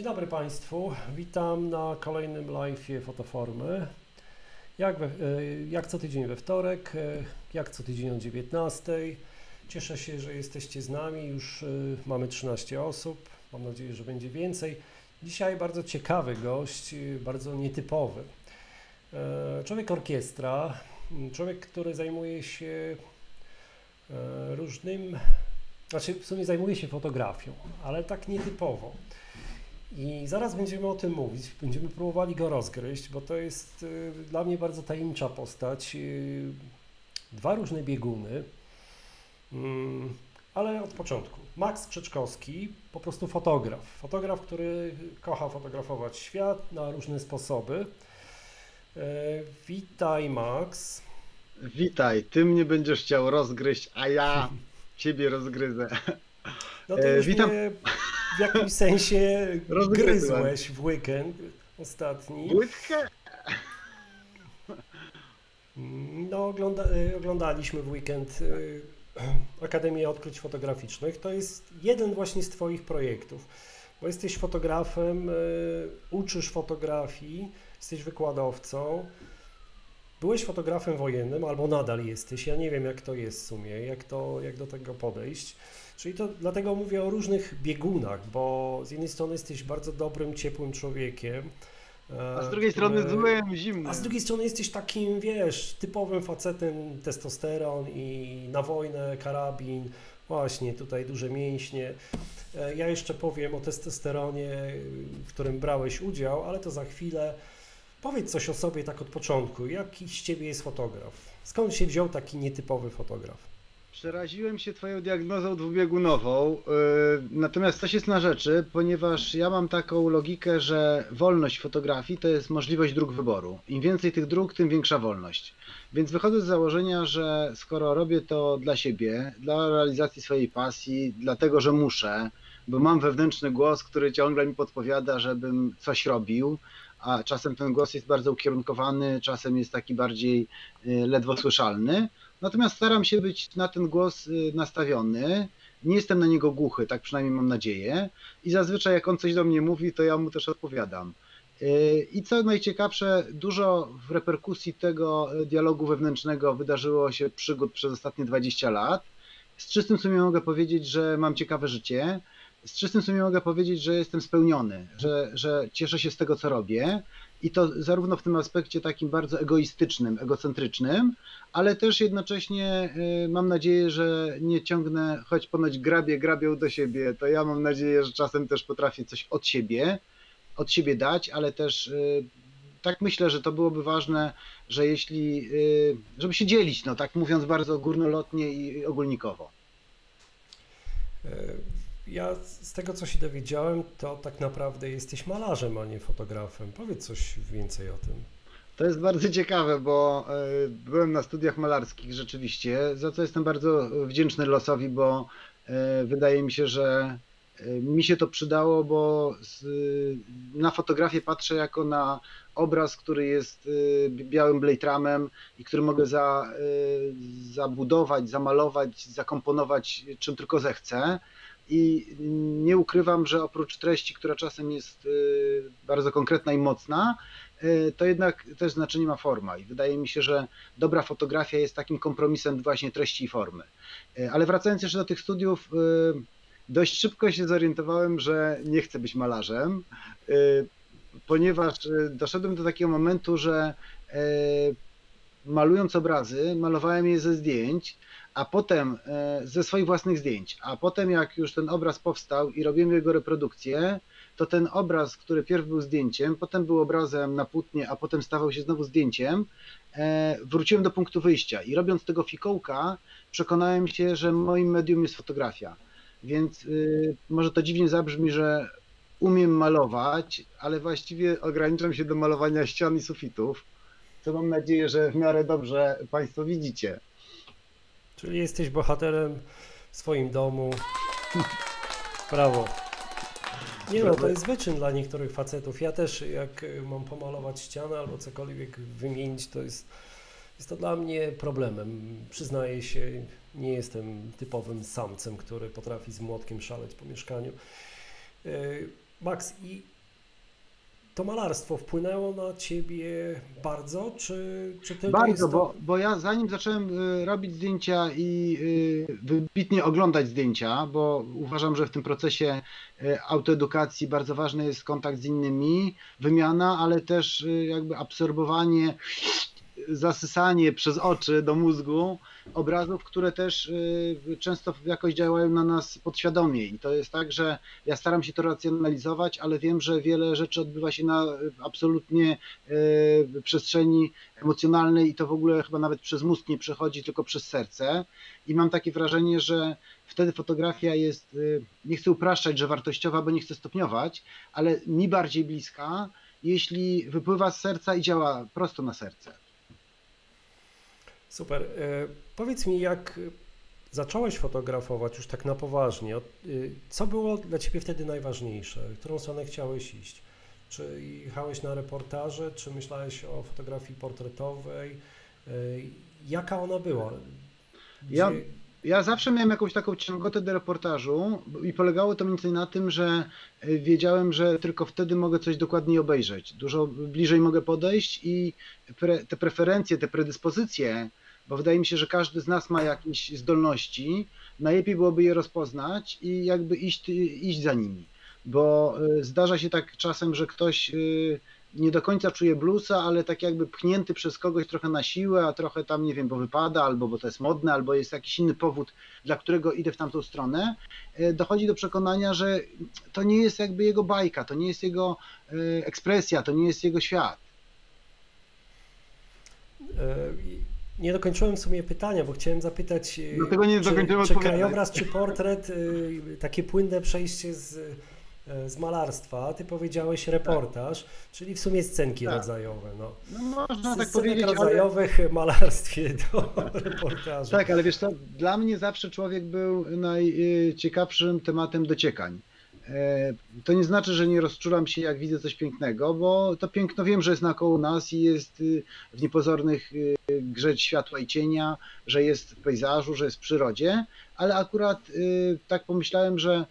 Dzień dobry Państwu, witam na kolejnym live'ie Fotoformy. Jak co tydzień we wtorek, jak co tydzień o 19:00. Cieszę się, że jesteście z nami, już mamy 13 osób, mam nadzieję, że będzie więcej. Dzisiaj bardzo ciekawy gość, bardzo nietypowy. Człowiek orkiestra, człowiek, który zajmuje się w sumie zajmuje się fotografią, ale tak nietypowo. I zaraz będziemy o tym mówić, będziemy próbowali go rozgryźć, bo to jest dla mnie bardzo tajemnicza postać. Dwa różne bieguny, ale od początku. Max Krzeczkowski, po prostu fotograf. Fotograf, który kocha fotografować świat na różne sposoby. Witaj, Max. Witaj, ty mnie będziesz chciał rozgryźć, a ja ciebie rozgryzę. No to już witam. mnie w jakimś sensie Rozgryzłem. gryzłeś w weekend ostatni. Łydkę? No, oglądaliśmy w weekend Akademię Odkryć Fotograficznych. To jest jeden właśnie z Twoich projektów, bo jesteś fotografem, uczysz fotografii, jesteś wykładowcą. Byłeś fotografem wojennym, albo nadal jesteś. Ja nie wiem, jak to jest w sumie, jak do tego podejść. Czyli to dlatego mówię o różnych biegunach, bo z jednej strony jesteś bardzo dobrym, ciepłym człowiekiem. A z drugiej strony złym, zimnym. A z drugiej strony jesteś takim, wiesz, typowym facetem, testosteron i na wojnę, karabin, właśnie tutaj duże mięśnie. Ja jeszcze powiem o testosteronie, w którym brałeś udział, ale to za chwilę. Powiedz coś o sobie tak od początku. Jaki z Ciebie jest fotograf? Skąd się wziął taki nietypowy fotograf? Przeraziłem się twoją diagnozą dwubiegunową, natomiast coś jest na rzeczy, ponieważ ja mam taką logikę, że wolność fotografii to jest możliwość dróg wyboru. Im więcej tych dróg, tym większa wolność. Więc wychodzę z założenia, że skoro robię to dla siebie, dla realizacji swojej pasji, dlatego, że muszę, bo mam wewnętrzny głos, który ciągle mi podpowiada, żebym coś robił, a czasem ten głos jest bardzo ukierunkowany, czasem jest taki bardziej ledwo słyszalny. Natomiast staram się być na ten głos nastawiony, nie jestem na niego głuchy, tak przynajmniej mam nadzieję i zazwyczaj jak on coś do mnie mówi, to ja mu też odpowiadam. I co najciekawsze, dużo w reperkusji tego dialogu wewnętrznego wydarzyło się przygód przez ostatnie 20 lat. Z czystym sumieniem mogę powiedzieć, że mam ciekawe życie, z czystym sumieniem mogę powiedzieć, że jestem spełniony, że cieszę się z tego, co robię i to zarówno w tym aspekcie takim bardzo egoistycznym, egocentrycznym, ale też jednocześnie mam nadzieję, że nie ciągnę, choć ponoć grabią do siebie, to ja mam nadzieję, że czasem też potrafię coś od siebie dać, ale też tak myślę, że to byłoby ważne, że żeby się dzielić, no tak mówiąc bardzo górnolotnie i ogólnikowo. Ja z tego, co się dowiedziałem, to tak naprawdę jesteś malarzem, a nie fotografem. Powiedz coś więcej o tym. To jest bardzo ciekawe, bo byłem na studiach malarskich rzeczywiście, za co jestem bardzo wdzięczny losowi, bo wydaje mi się, że mi się to przydało, bo na fotografię patrzę jako na obraz, który jest białym blejtramem i który mogę zabudować, zamalować, zakomponować czym tylko zechcę. I nie ukrywam, że oprócz treści, która czasem jest bardzo konkretna i mocna, to jednak też znaczenie ma forma i wydaje mi się, że dobra fotografia jest takim kompromisem właśnie treści i formy. Ale wracając jeszcze do tych studiów, dość szybko się zorientowałem, że nie chcę być malarzem, ponieważ doszedłem do takiego momentu, że malując obrazy, malowałem je ze zdjęć, a potem ze swoich własnych zdjęć, a potem jak już ten obraz powstał i robiłem jego reprodukcję, to ten obraz, który pierw był zdjęciem, potem był obrazem na płótnie, a potem stawał się znowu zdjęciem, wróciłem do punktu wyjścia i robiąc tego fikołka przekonałem się, że moim medium jest fotografia. Więc może to dziwnie zabrzmi, że umiem malować, ale właściwie ograniczam się do malowania ścian i sufitów, co mam nadzieję, że w miarę dobrze Państwo widzicie. Czyli jesteś bohaterem w swoim domu. Brawo. Nie no, to jest wyczyn dla niektórych facetów. Ja też, jak mam pomalować ścianę albo cokolwiek wymienić, jest to dla mnie problemem. Przyznaję się, nie jestem typowym samcem, który potrafi z młotkiem szaleć po mieszkaniu. Max, i to malarstwo wpłynęło na ciebie bardzo, czy tylko Bardzo, jest to... bo ja zanim zacząłem robić zdjęcia i wybitnie oglądać zdjęcia, bo uważam, że w tym procesie autoedukacji bardzo ważny jest kontakt z innymi, wymiana, ale też jakby absorbowanie, zasysanie przez oczy do mózgu obrazów, które też często jakoś działają na nas podświadomie. I to jest tak, że ja staram się to racjonalizować, ale wiem, że wiele rzeczy odbywa się na absolutnie przestrzeni emocjonalnej i to w ogóle chyba nawet przez mózg nie przechodzi, tylko przez serce. I mam takie wrażenie, że wtedy fotografia jest, nie chcę upraszczać, że wartościowa, bo nie chcę stopniować, ale mi bardziej bliska, jeśli wypływa z serca i działa prosto na serce. Super. Powiedz mi, jak zacząłeś fotografować już tak na poważnie, co było dla ciebie wtedy najważniejsze? W którą stronę chciałeś iść? Czy jechałeś na reportaże, czy myślałeś o fotografii portretowej? Jaka ona była? Ja zawsze miałem jakąś taką ciągotę do reportażu i polegało to między innymi na tym, że wiedziałem, że tylko wtedy mogę coś dokładniej obejrzeć. Dużo bliżej mogę podejść i te preferencje, te predyspozycje, bo wydaje mi się, że każdy z nas ma jakieś zdolności, najlepiej byłoby je rozpoznać i jakby iść za nimi. Bo zdarza się tak czasem, że ktoś nie do końca czuje bluesa, ale tak jakby pchnięty przez kogoś trochę na siłę, a trochę tam, nie wiem, bo wypada, albo bo to jest modne, albo jest jakiś inny powód, dla którego idę w tamtą stronę, dochodzi do przekonania, że to nie jest jakby jego bajka, to nie jest jego ekspresja, to nie jest jego świat. Nie dokończyłem w sumie pytania, bo chciałem zapytać, dlatego nie dokończyłem czy krajobraz, czy portret, takie płynne przejście z malarstwa, ty powiedziałeś reportaż, czyli w sumie scenki rodzajowe. No można tak powiedzieć, powiedzieć, rodzajowych malarstwie do reportażu. Tak, ale wiesz co, dla mnie zawsze człowiek był najciekawszym tematem dociekań. To nie znaczy, że nie rozczulam się, jak widzę coś pięknego, bo to piękno wiem, że jest naokoło nas i jest w niepozornych grze światła i cienia, że jest w pejzażu, że jest w przyrodzie, ale akurat tak pomyślałem, że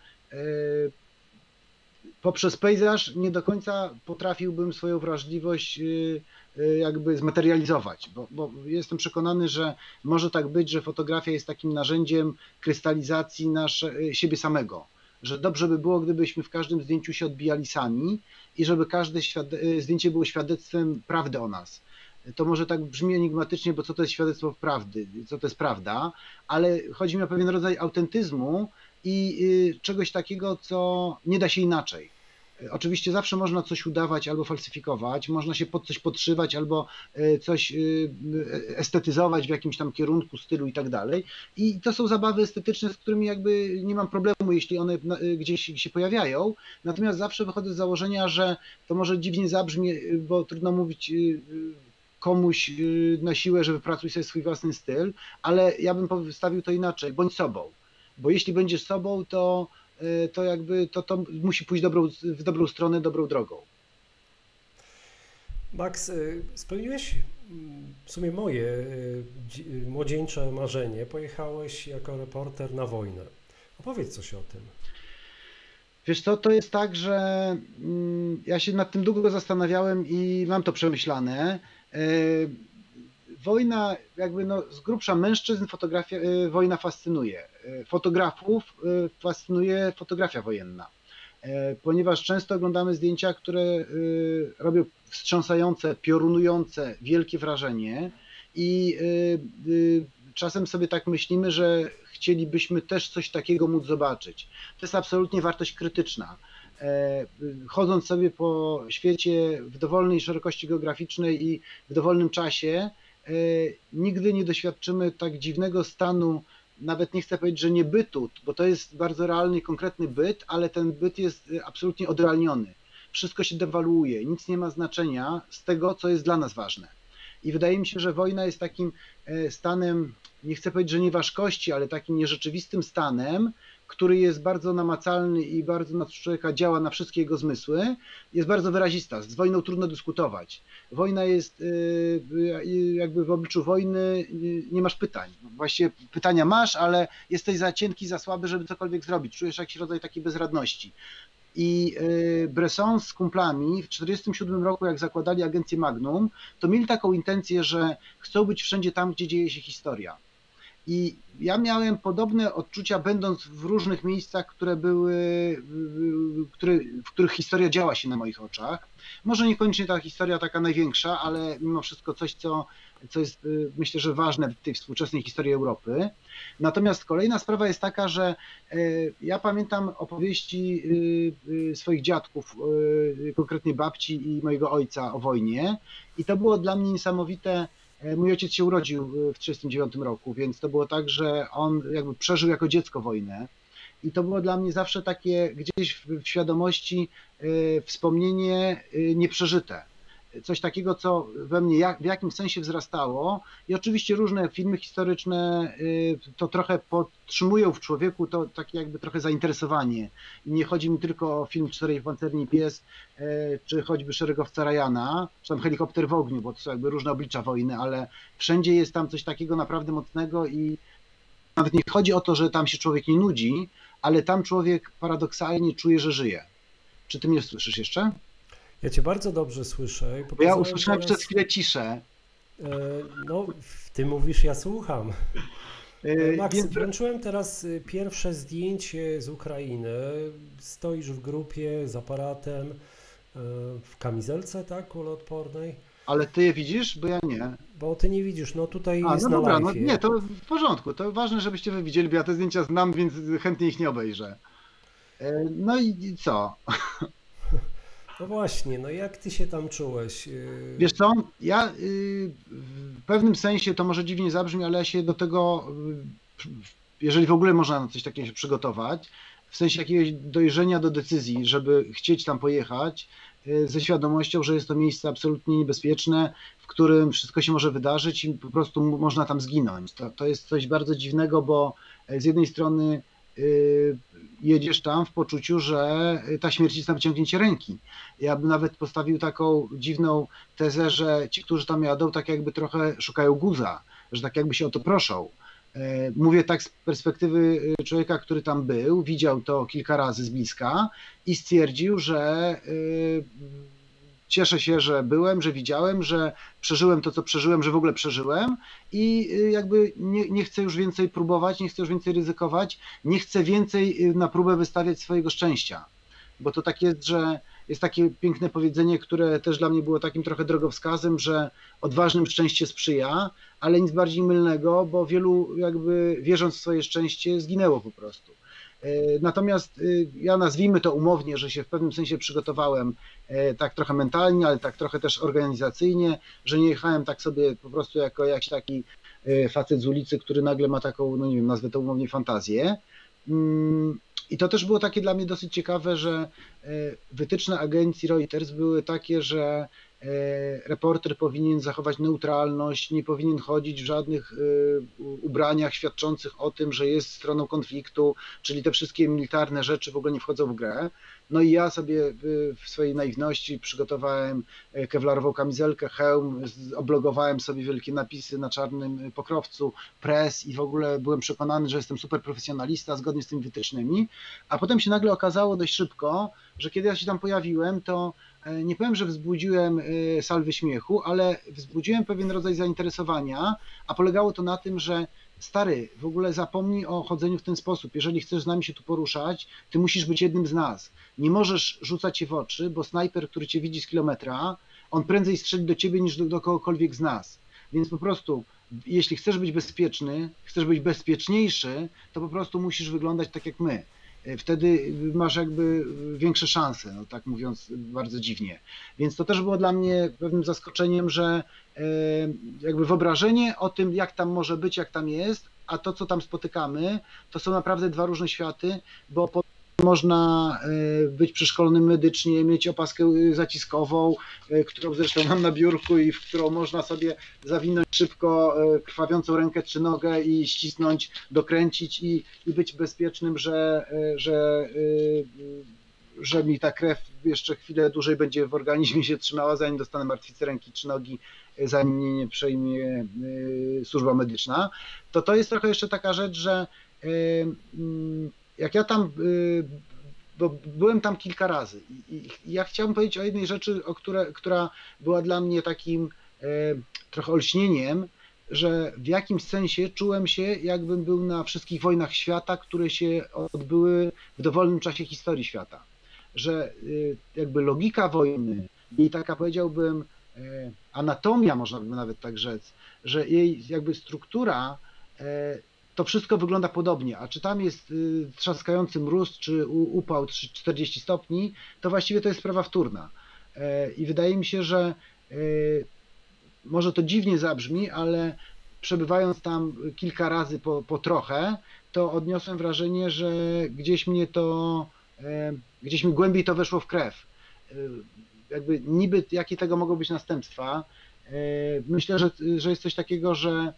poprzez pejzaż nie do końca potrafiłbym swoją wrażliwość jakby zmaterializować, bo jestem przekonany, że może tak być, że fotografia jest takim narzędziem krystalizacji siebie samego, że dobrze by było, gdybyśmy w każdym zdjęciu się odbijali sami i żeby każde zdjęcie było świadectwem prawdy o nas. To może tak brzmi enigmatycznie, bo co to jest świadectwo prawdy, co to jest prawda, ale chodzi mi o pewien rodzaj autentyzmu i czegoś takiego, co nie da się inaczej. Oczywiście zawsze można coś udawać albo falsyfikować, można się pod coś podszywać albo coś estetyzować w jakimś tam kierunku, stylu i tak dalej. I to są zabawy estetyczne, z którymi jakby nie mam problemu, jeśli one gdzieś się pojawiają. Natomiast zawsze wychodzę z założenia, że to może dziwnie zabrzmi, bo trudno mówić komuś na siłę, że wypracuj sobie swój własny styl, ale ja bym postawił to inaczej, bądź sobą. Bo jeśli będziesz sobą, to jakby to musi pójść w dobrą stronę, dobrą drogą. Max, spełniłeś w sumie moje młodzieńcze marzenie. Pojechałeś jako reporter na wojnę. Opowiedz coś o tym. Wiesz co, to jest tak, że ja się nad tym długo zastanawiałem i mam to przemyślane. Wojna, jakby z grubsza mężczyzn wojna fascynuje. Fotografów fascynuje fotografia wojenna, ponieważ często oglądamy zdjęcia, które robią wstrząsające, piorunujące, wielkie wrażenie i czasem sobie tak myślimy, że chcielibyśmy też coś takiego móc zobaczyć. To jest absolutnie wartość krytyczna. Chodząc sobie po świecie w dowolnej szerokości geograficznej i w dowolnym czasie, nigdy nie doświadczymy tak dziwnego stanu, nawet nie chcę powiedzieć, że nie bytu, bo to jest bardzo realny i konkretny byt, ale ten byt jest absolutnie odrealniony. Wszystko się dewaluuje, nic nie ma znaczenia z tego, co jest dla nas ważne. I wydaje mi się, że wojna jest takim stanem, nie chcę powiedzieć, że nieważkości, ale takim nierzeczywistym stanem, który jest bardzo namacalny i bardzo na człowieka działa na wszystkie jego zmysły, jest bardzo wyrazista. Z wojną trudno dyskutować. Wojna jest jakby w obliczu wojny nie masz pytań. Właściwie pytania masz, ale jesteś za cienki, za słaby, żeby cokolwiek zrobić. Czujesz jakiś rodzaj takiej bezradności. I Bresson z kumplami w 1947 roku, jak zakładali agencję Magnum, to mieli taką intencję, że chcą być wszędzie tam, gdzie dzieje się historia. I ja miałem podobne odczucia, będąc w różnych miejscach, w których historia działa się na moich oczach. Może niekoniecznie ta historia taka największa, ale mimo wszystko coś, co jest, myślę, że ważne w tej współczesnej historii Europy. Natomiast kolejna sprawa jest taka, że ja pamiętam opowieści swoich dziadków, konkretnie babci i mojego ojca o wojnie, i to było dla mnie niesamowite. Mój ojciec się urodził w 1939 roku, więc to było tak, że on jakby przeżył jako dziecko wojnę. I to było dla mnie zawsze takie gdzieś w świadomości wspomnienie nieprzeżyte. Coś takiego, co we mnie w jakimś sensie wzrastało. I oczywiście różne filmy historyczne to trochę podtrzymują w człowieku to takie jakby trochę zainteresowanie. I nie chodzi mi tylko o film Czterej Pancerni Pies, czy choćby Szeregowca Ryana, czy tam Helikopter w ogniu, bo to są jakby różne oblicza wojny, ale wszędzie jest tam coś takiego naprawdę mocnego i nawet nie chodzi o to, że tam się człowiek nie nudzi, ale tam człowiek paradoksalnie czuje, że żyje. Czy ty mnie słyszysz jeszcze? Ja cię bardzo dobrze słyszę. Bo ja usłyszałem przez chwilę ciszę. No, ty mówisz, ja słucham. Max, włączyłem teraz pierwsze zdjęcie z Ukrainy. Stoisz w grupie z aparatem, w kamizelce, tak, kuloodpornej. Ale ty je widzisz? Bo ja nie. Bo ty nie widzisz, no tutaj jest no na dobra, live. No nie, to w porządku. To ważne, żebyście wy widzieli, bo ja te zdjęcia znam, więc chętnie ich nie obejrzę. No i co? No właśnie, no jak ty się tam czułeś? Wiesz co, ja w pewnym sensie, to może dziwnie zabrzmi, ale ja się do tego, jeżeli w ogóle można na coś takiego się przygotować, w sensie jakiegoś dojrzenia do decyzji, żeby chcieć tam pojechać, ze świadomością, że jest to miejsce absolutnie niebezpieczne, w którym wszystko się może wydarzyć i po prostu można tam zginąć. To jest coś bardzo dziwnego, bo z jednej strony jedziesz tam w poczuciu, że ta śmierć jest na wyciągnięcie ręki. Ja bym nawet postawił taką dziwną tezę, że ci, którzy tam jadą, tak jakby trochę szukają guza, że tak jakby się o to proszą. Mówię tak z perspektywy człowieka, który tam był, widział to kilka razy z bliska i stwierdził, że cieszę się, że byłem, że widziałem, że przeżyłem to, co przeżyłem, że w ogóle przeżyłem i jakby nie chcę już więcej próbować, nie chcę już więcej ryzykować, nie chcę więcej na próbę wystawiać swojego szczęścia. Bo to tak jest, że jest takie piękne powiedzenie, które też dla mnie było takim trochę drogowskazem, że odważnym szczęście sprzyja, ale nic bardziej mylnego, bo wielu jakby wierząc w swoje szczęście zginęło po prostu. Natomiast ja nazwijmy to umownie, że się w pewnym sensie przygotowałem tak trochę mentalnie, ale tak trochę też organizacyjnie, że nie jechałem tak sobie po prostu jako jakiś taki facet z ulicy, który nagle ma taką, no nie wiem, nazwę to umownie fantazję. I to też było takie dla mnie dosyć ciekawe, że wytyczne agencji Reuters były takie, że reporter powinien zachować neutralność, nie powinien chodzić w żadnych ubraniach świadczących o tym, że jest stroną konfliktu, czyli te wszystkie militarne rzeczy w ogóle nie wchodzą w grę. No i ja sobie w swojej naiwności przygotowałem kewlarową kamizelkę, hełm, oblogowałem sobie wielkie napisy na czarnym pokrowcu, press i w ogóle byłem przekonany, że jestem super profesjonalista zgodnie z tymi wytycznymi, a potem się nagle okazało dość szybko, że kiedy ja się tam pojawiłem, to nie powiem, że wzbudziłem salwy śmiechu, ale wzbudziłem pewien rodzaj zainteresowania, a polegało to na tym, że stary, w ogóle zapomnij o chodzeniu w ten sposób. Jeżeli chcesz z nami się tu poruszać, ty musisz być jednym z nas. Nie możesz rzucać się w oczy, bo snajper, który cię widzi z kilometra, on prędzej strzeli do ciebie niż do kogokolwiek z nas. Więc po prostu, jeśli chcesz być bezpieczny, chcesz być bezpieczniejszy, to po prostu musisz wyglądać tak jak my. Wtedy masz jakby większe szanse, no tak mówiąc bardzo dziwnie. Więc to też było dla mnie pewnym zaskoczeniem, że jakby wyobrażenie o tym, jak tam może być, jak tam jest, a to, co tam spotykamy, to są naprawdę dwa różne światy, bo można być przeszkolonym medycznie, mieć opaskę zaciskową, którą zresztą mam na biurku i w którą można sobie zawinąć szybko krwawiącą rękę czy nogę i ścisnąć, dokręcić i być bezpiecznym, że mi ta krew jeszcze chwilę dłużej będzie w organizmie się trzymała, zanim dostanę martwicy ręki czy nogi, zanim mnie nie przejmie służba medyczna. To jest trochę jeszcze taka rzecz, że jak ja tam bo byłem tam kilka razy i ja chciałbym powiedzieć o jednej rzeczy, która była dla mnie takim trochę olśnieniem, że w jakimś sensie czułem się, jakbym był na wszystkich wojnach świata, które się odbyły w dowolnym czasie historii świata. Że jakby logika wojny i taka, powiedziałbym, anatomia, można by nawet tak rzec, że jej jakby struktura, to wszystko wygląda podobnie, a czy tam jest trzaskający mróz, czy upał 40 stopni, to właściwie to jest sprawa wtórna. I wydaje mi się, że może to dziwnie zabrzmi, ale przebywając tam kilka razy po trochę, to odniosłem wrażenie, że gdzieś mi głębiej to weszło w krew. Jakby niby jakie tego mogą być następstwa. Myślę, że jest coś takiego, że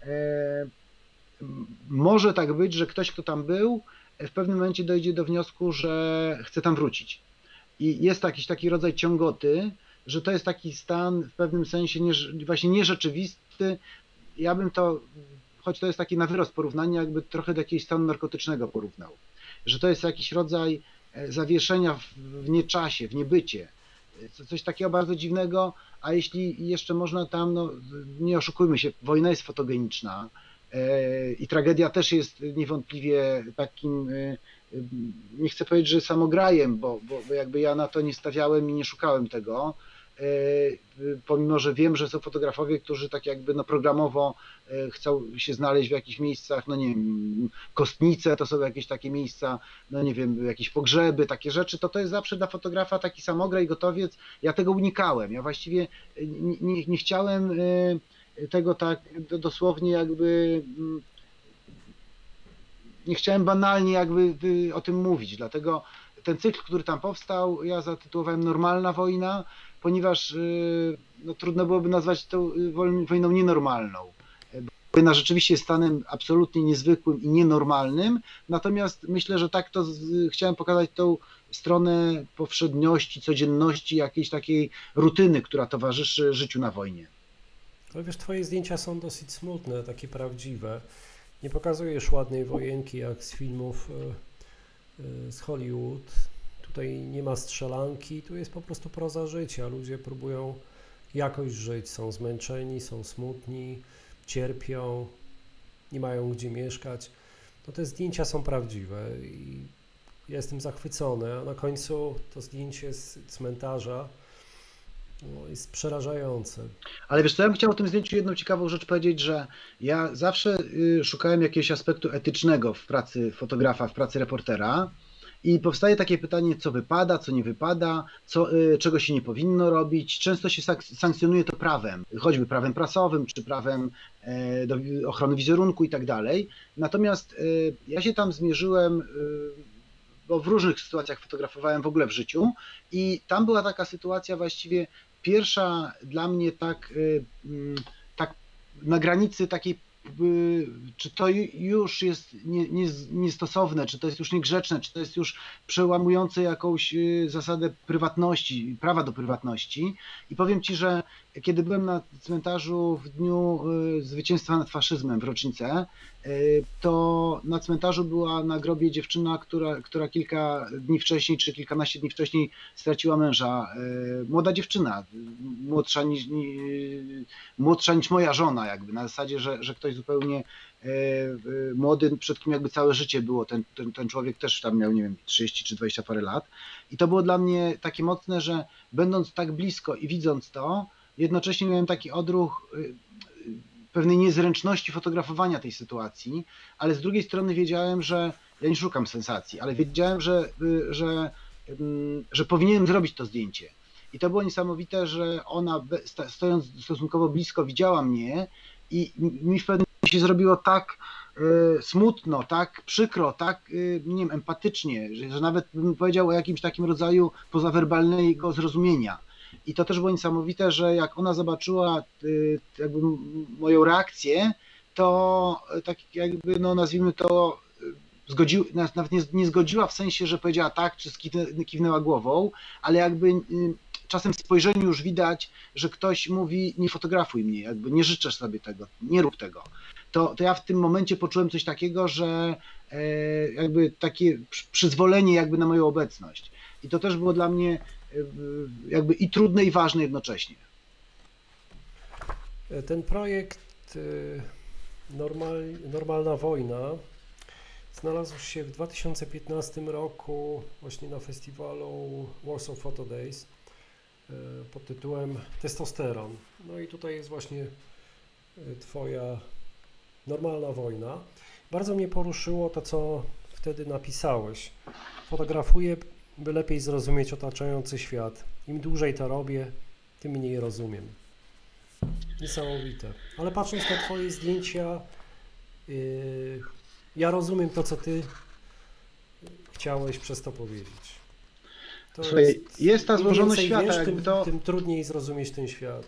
może tak być, że ktoś, kto tam był, w pewnym momencie dojdzie do wniosku, że chce tam wrócić. I jest jakiś taki rodzaj ciągoty, że to jest taki stan w pewnym sensie właśnie nierzeczywisty. Ja bym to, choć to jest taki na wyrost porównanie, jakby trochę do jakiegoś stanu narkotycznego porównał. Że to jest jakiś rodzaj zawieszenia w nieczasie, w niebycie. Coś takiego bardzo dziwnego, a jeśli jeszcze można tam, no nie oszukujmy się, wojna jest fotogeniczna i tragedia też jest niewątpliwie takim, nie chcę powiedzieć, że samograjem, bo jakby ja na to nie stawiałem i nie szukałem tego, pomimo że wiem, że są fotografowie, którzy tak jakby no programowo chcą się znaleźć w jakichś miejscach, no nie wiem, kostnice to są jakieś takie miejsca, no nie wiem, jakieś pogrzeby, takie rzeczy, to jest zawsze dla fotografa taki samograj, gotowiec. Ja tego unikałem, ja właściwie nie chciałem tego tak dosłownie jakby, nie chciałem banalnie jakby o tym mówić, dlatego ten cykl, który tam powstał, ja zatytułowałem Normalna wojna, ponieważ no, trudno byłoby nazwać to wojną nienormalną. Wojna rzeczywiście jest stanem absolutnie niezwykłym i nienormalnym, natomiast myślę, że tak to chciałem pokazać tą stronę powszedniości, codzienności, jakiejś takiej rutyny, która towarzyszy życiu na wojnie. Ale wiesz, twoje zdjęcia są dosyć smutne, takie prawdziwe. Nie pokazujesz ładnej wojenki jak z filmów z Hollywood. Tutaj nie ma strzelanki, tu jest po prostu proza życia. Ludzie próbują jakoś żyć, są zmęczeni, są smutni, cierpią, nie mają gdzie mieszkać. No te zdjęcia są prawdziwe i ja jestem zachwycony, a na końcu to zdjęcie z cmentarza jest przerażające. Ale wiesz co, ja bym chciał o tym zdjęciu jedną ciekawą rzecz powiedzieć, że ja zawsze szukałem jakiegoś aspektu etycznego w pracy fotografa, w pracy reportera i powstaje takie pytanie, co wypada, co nie wypada, czego się nie powinno robić. Często się sankcjonuje to prawem, choćby prawem prasowym, czy prawem do ochrony wizerunku i tak dalej. Natomiast ja się tam zmierzyłem, bo w różnych sytuacjach fotografowałem w ogóle w życiu i tam była taka sytuacja właściwie pierwsza dla mnie tak na granicy takiej, czy to już jest niestosowne, czy to jest już niegrzeczne, czy to jest już przełamujące jakąś zasadę prywatności, prawa do prywatności. I powiem Ci, że kiedy byłem na cmentarzu w dniu zwycięstwa nad faszyzmem w rocznicę, to na cmentarzu była na grobie dziewczyna, która kilka dni wcześniej, czy kilkanaście dni wcześniej straciła męża. Młoda dziewczyna, młodsza niż moja żona jakby, na zasadzie, że ktoś zupełnie młody, przed kim jakby całe życie było. Ten człowiek też tam miał, nie wiem, 30 czy 20 parę lat. I to było dla mnie takie mocne, że będąc tak blisko i widząc to, jednocześnie miałem taki odruch pewnej niezręczności fotografowania tej sytuacji, ale z drugiej strony wiedziałem, że ja nie szukam sensacji, ale wiedziałem, że powinienem zrobić to zdjęcie. I to było niesamowite, że ona stojąc stosunkowo blisko widziała mnie i mi w pewnym momencie się zrobiło tak smutno, tak przykro, tak nie wiem, empatycznie, że nawet bym powiedział o jakimś takim rodzaju pozawerbalnego zrozumienia. I to też było niesamowite, że jak ona zobaczyła jakby moją reakcję, to tak jakby, no nazwijmy to, nawet nie zgodziła w sensie, że powiedziała tak, czy kiwnęła głową, ale jakby czasem w spojrzeniu już widać, że ktoś mówi nie fotografuj mnie, jakby nie życzę sobie tego, nie rób tego. To ja w tym momencie poczułem coś takiego, że jakby takie przyzwolenie jakby na moją obecność. I to też było dla mnie jakby i trudne i ważne jednocześnie. Ten projekt Normalna Wojna znalazł się w 2015 roku właśnie na festiwalu Warsaw Photo Days pod tytułem Testosteron. No i tutaj jest właśnie Twoja Normalna Wojna. Bardzo mnie poruszyło to, co wtedy napisałeś. Fotografuję, by lepiej zrozumieć otaczający świat. Im dłużej to robię, tym mniej rozumiem. Niesamowite. Ale patrząc na Twoje zdjęcia, ja rozumiem to, co Ty chciałeś przez to powiedzieć. To jest ta złożoność świata, wiesz, jakby tym trudniej zrozumieć ten świat.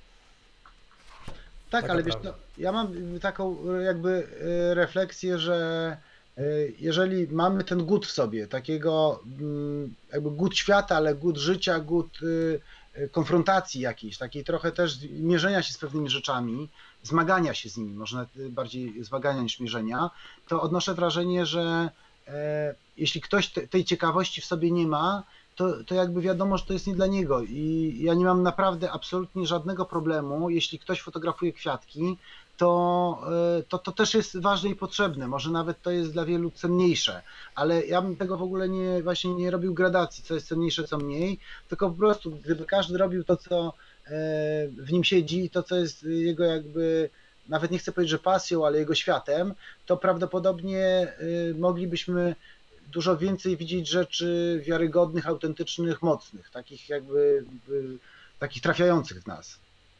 Tak, ale wiesz, no, ja mam taką jakby refleksję, że jeżeli mamy ten głód w sobie, takiego jakby głód świata, ale głód życia, głód konfrontacji jakiejś, takiej trochę też mierzenia się z pewnymi rzeczami, zmagania się z nimi, może nawet bardziej zmagania niż mierzenia, to odnoszę wrażenie, że jeśli ktoś tej ciekawości w sobie nie ma, to jakby wiadomo, że to jest nie dla niego i ja nie mam naprawdę absolutnie żadnego problemu, jeśli ktoś fotografuje kwiatki, to też jest ważne i potrzebne, może nawet to jest dla wielu cenniejsze, ale ja bym tego w ogóle właśnie nie robił gradacji, co jest cenniejsze, co mniej, tylko po prostu gdyby każdy robił to, co w nim siedzi, to, co jest jego jakby, nawet nie chcę powiedzieć, że pasją, ale jego światem, to prawdopodobnie moglibyśmy dużo więcej widzieć rzeczy wiarygodnych, autentycznych, mocnych, takich jakby, takich trafiających w nas.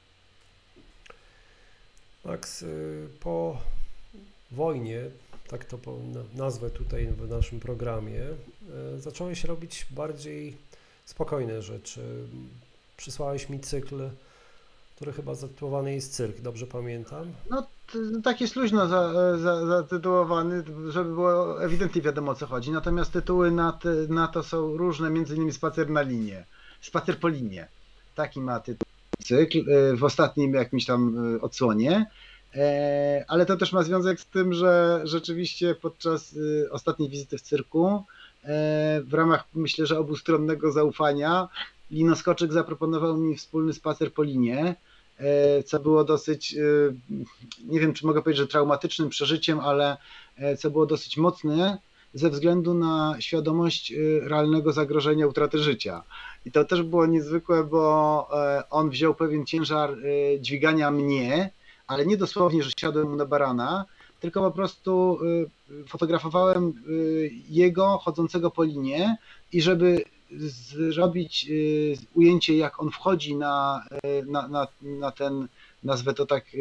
Max, po wojnie, tak to nazwę tutaj w naszym programie, zacząłeś robić bardziej spokojne rzeczy. Przysłałeś mi cykl, który chyba zatytułowany jest Cyrk, dobrze pamiętam? No tak jest luźno zatytułowany, żeby było ewidentnie wiadomo, o co chodzi. Natomiast tytuły na to są różne, między innymi Spacer na linię, Spacer po linie. Taki ma tytuł cykl w ostatnim jakimś tam odsłonie. Ale to też ma związek z tym, że rzeczywiście podczas ostatniej wizyty w cyrku w ramach, myślę, że obustronnego zaufania linoskoczek zaproponował mi wspólny spacer po linie, co było dosyć, nie wiem, czy mogę powiedzieć, że traumatycznym przeżyciem, ale co było dosyć mocne ze względu na świadomość realnego zagrożenia utraty życia. I to też było niezwykłe, bo on wziął pewien ciężar dźwigania mnie, ale nie dosłownie, że siadłem mu na barana, tylko po prostu fotografowałem jego chodzącego po linie i żeby zrobić ujęcie, jak on wchodzi na ten, nazwę to tak,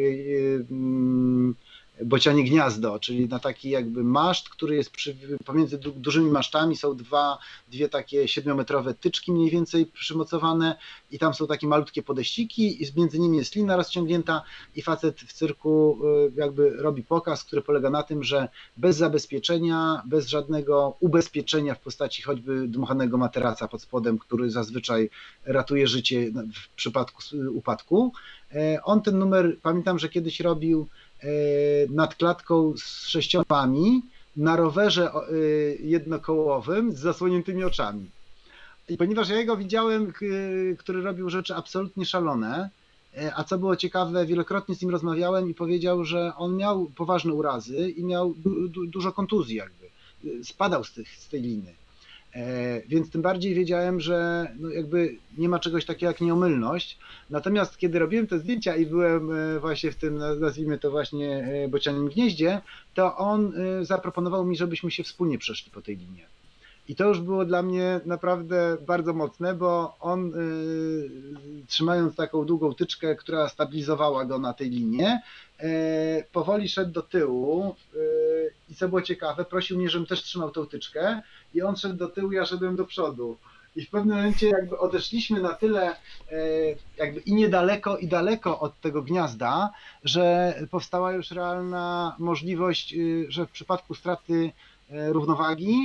bocianie gniazdo, czyli na taki jakby maszt, który jest pomiędzy dużymi masztami są dwie takie 7-metrowe tyczki mniej więcej przymocowane i tam są takie malutkie podejściki i między nimi jest lina rozciągnięta i facet w cyrku jakby robi pokaz, który polega na tym, że bez zabezpieczenia, bez żadnego ubezpieczenia w postaci choćby dmuchanego materaca pod spodem, który zazwyczaj ratuje życie w przypadku upadku. On ten numer, pamiętam, że kiedyś robił nad klatką z 6 pami na rowerze jednokołowym z zasłoniętymi oczami. I ponieważ ja jego widziałem, który robił rzeczy absolutnie szalone, a co było ciekawe, wielokrotnie z nim rozmawiałem i powiedział, że on miał poważne urazy i miał dużo kontuzji jakby, spadał z tej liny. Więc tym bardziej wiedziałem, że no jakby nie ma czegoś takiego jak nieomylność. Natomiast kiedy robiłem te zdjęcia i byłem właśnie w tym, nazwijmy to właśnie bocianim gnieździe, to on zaproponował mi, żebyśmy się wspólnie przeszli po tej linie. I to już było dla mnie naprawdę bardzo mocne, bo on trzymając taką długą tyczkę, która stabilizowała go na tej linie, powoli szedł do tyłu i co było ciekawe, prosił mnie, żebym też trzymał tą tyczkę i on szedł do tyłu, ja szedłem do przodu. I w pewnym momencie jakby odeszliśmy na tyle jakby i niedaleko, i daleko od tego gniazda, że powstała już realna możliwość, że w przypadku straty równowagi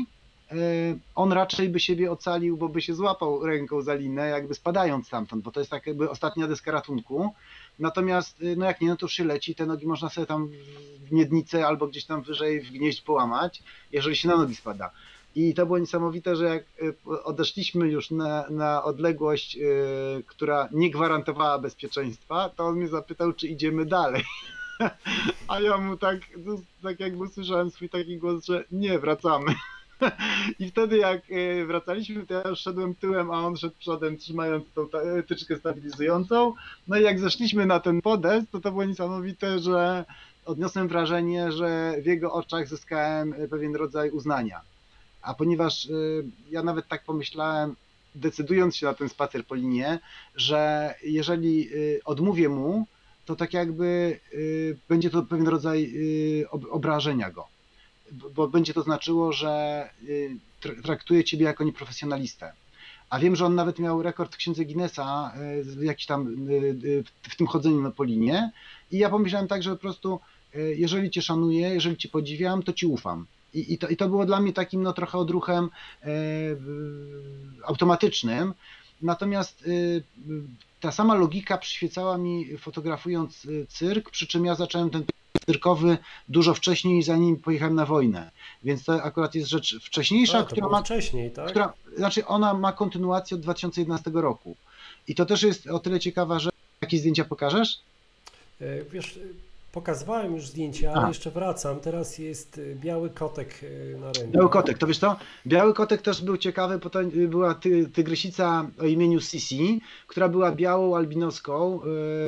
on raczej by siebie ocalił, bo by się złapał ręką za linę, jakby spadając stamtąd, bo to jest tak jakby ostatnia deska ratunku. Natomiast, no jak nie, no to już się leci, te nogi można sobie tam w miednicę albo gdzieś tam wyżej w gnieźdź połamać, jeżeli się na nogi spada. I to było niesamowite, że jak odeszliśmy już na odległość, która nie gwarantowała bezpieczeństwa, to on mnie zapytał, czy idziemy dalej. A ja mu tak jakby słyszałem swój taki głos, że nie, wracamy. I wtedy jak wracaliśmy, to ja już szedłem tyłem, a on szedł przodem, trzymając tą tyczkę stabilizującą. No i jak zeszliśmy na ten podest, to było niesamowite, że odniosłem wrażenie, że w jego oczach zyskałem pewien rodzaj uznania. A ponieważ ja nawet tak pomyślałem, decydując się na ten spacer po linie, że jeżeli odmówię mu, to tak jakby będzie to pewien rodzaj obrażenia go. Bo będzie to znaczyło, że traktuje ciebie jako nieprofesjonalistę. A wiem, że on nawet miał rekord w księdze Guinnessa jakiś tam w tym chodzeniu po linie. I ja pomyślałem tak, że po prostu jeżeli cię szanuję, jeżeli cię podziwiam, to ci ufam. I to było dla mnie takim no, trochę odruchem automatycznym. Natomiast ta sama logika przyświecała mi fotografując cyrk, przy czym ja zacząłem ten cyrkowy dużo wcześniej, zanim pojechałem na wojnę. Więc to akurat jest rzecz wcześniejsza, która ma wcześniej, tak? Znaczy ona ma kontynuację od 2011 roku. I to też jest o tyle ciekawa, że jakie zdjęcia pokażesz? Wiesz, pokazywałem już zdjęcia, ale jeszcze wracam. Teraz jest biały kotek na ręku. Biały kotek, to wiesz co? Biały kotek też był ciekawy, bo to była tygrysica o imieniu Sisi, która była białą albinoską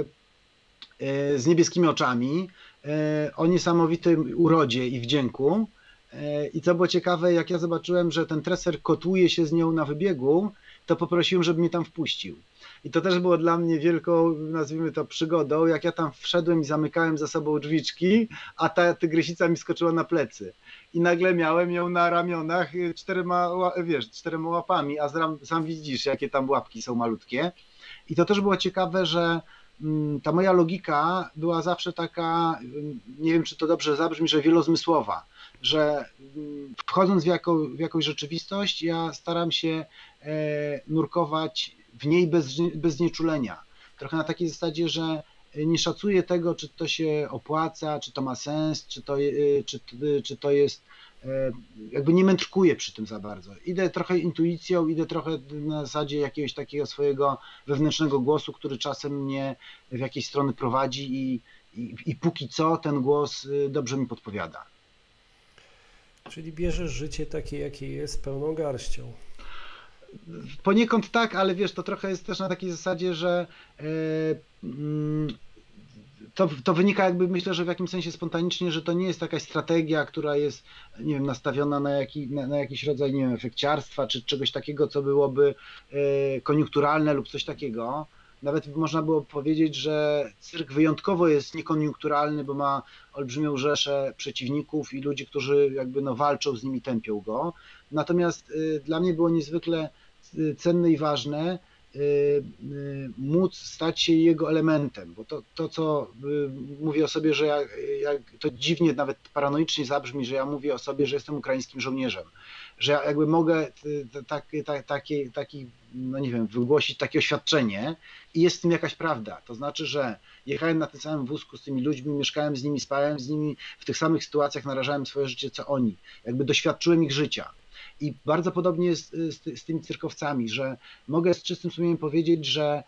z niebieskimi oczami, o niesamowitym urodzie i wdzięku. I co było ciekawe, jak ja zobaczyłem, że ten treser kotłuje się z nią na wybiegu, to poprosiłem, żeby mnie tam wpuścił. I to też było dla mnie wielką, nazwijmy to, przygodą, jak ja tam wszedłem i zamykałem za sobą drzwiczki, a ta tygrysica mi skoczyła na plecy. I nagle miałem ją na ramionach czterema łapami, a sam widzisz, jakie tam łapki są malutkie. I to też było ciekawe, że ta moja logika była zawsze taka, nie wiem, czy to dobrze zabrzmi, że wielozmysłowa, że wchodząc w jakąś rzeczywistość, ja staram się nurkować w niej bez znieczulenia. Trochę na takiej zasadzie, że nie szacuję tego, czy to się opłaca, czy to ma sens, czy to jest, jakby nie mędrkuję przy tym za bardzo. Idę trochę intuicją, idę trochę na zasadzie jakiegoś takiego swojego wewnętrznego głosu, który czasem mnie w jakieś strony prowadzi i póki co ten głos dobrze mi podpowiada. Czyli bierzesz życie takie, jakie jest, pełną garścią. Poniekąd tak, ale wiesz, to trochę jest też na takiej zasadzie, że to wynika jakby, myślę, że w jakimś sensie spontanicznie, że to nie jest jakaś strategia, która jest, nie wiem, nastawiona na jakiś rodzaj, nie wiem, efekciarstwa, czy czegoś takiego, co byłoby koniunkturalne lub coś takiego. Nawet można było powiedzieć, że cyrk wyjątkowo jest niekoniunkturalny, bo ma olbrzymią rzeszę przeciwników i ludzi, którzy jakby no walczą z nimi, tępią go. Natomiast dla mnie było niezwykle cenne i ważne móc stać się jego elementem, bo to co mówię o sobie, że ja to dziwnie, nawet paranoicznie zabrzmi, że ja mówię o sobie, że jestem ukraińskim żołnierzem, że ja jakby mogę taki, no nie wiem, wygłosić takie oświadczenie i jest w tym jakaś prawda. To znaczy, że jechałem na tym samym wózku z tymi ludźmi, mieszkałem z nimi, spałem z nimi, w tych samych sytuacjach narażałem swoje życie co oni. Jakby doświadczyłem ich życia. I bardzo podobnie jest z tymi cyrkowcami, że mogę z czystym sumieniem powiedzieć, że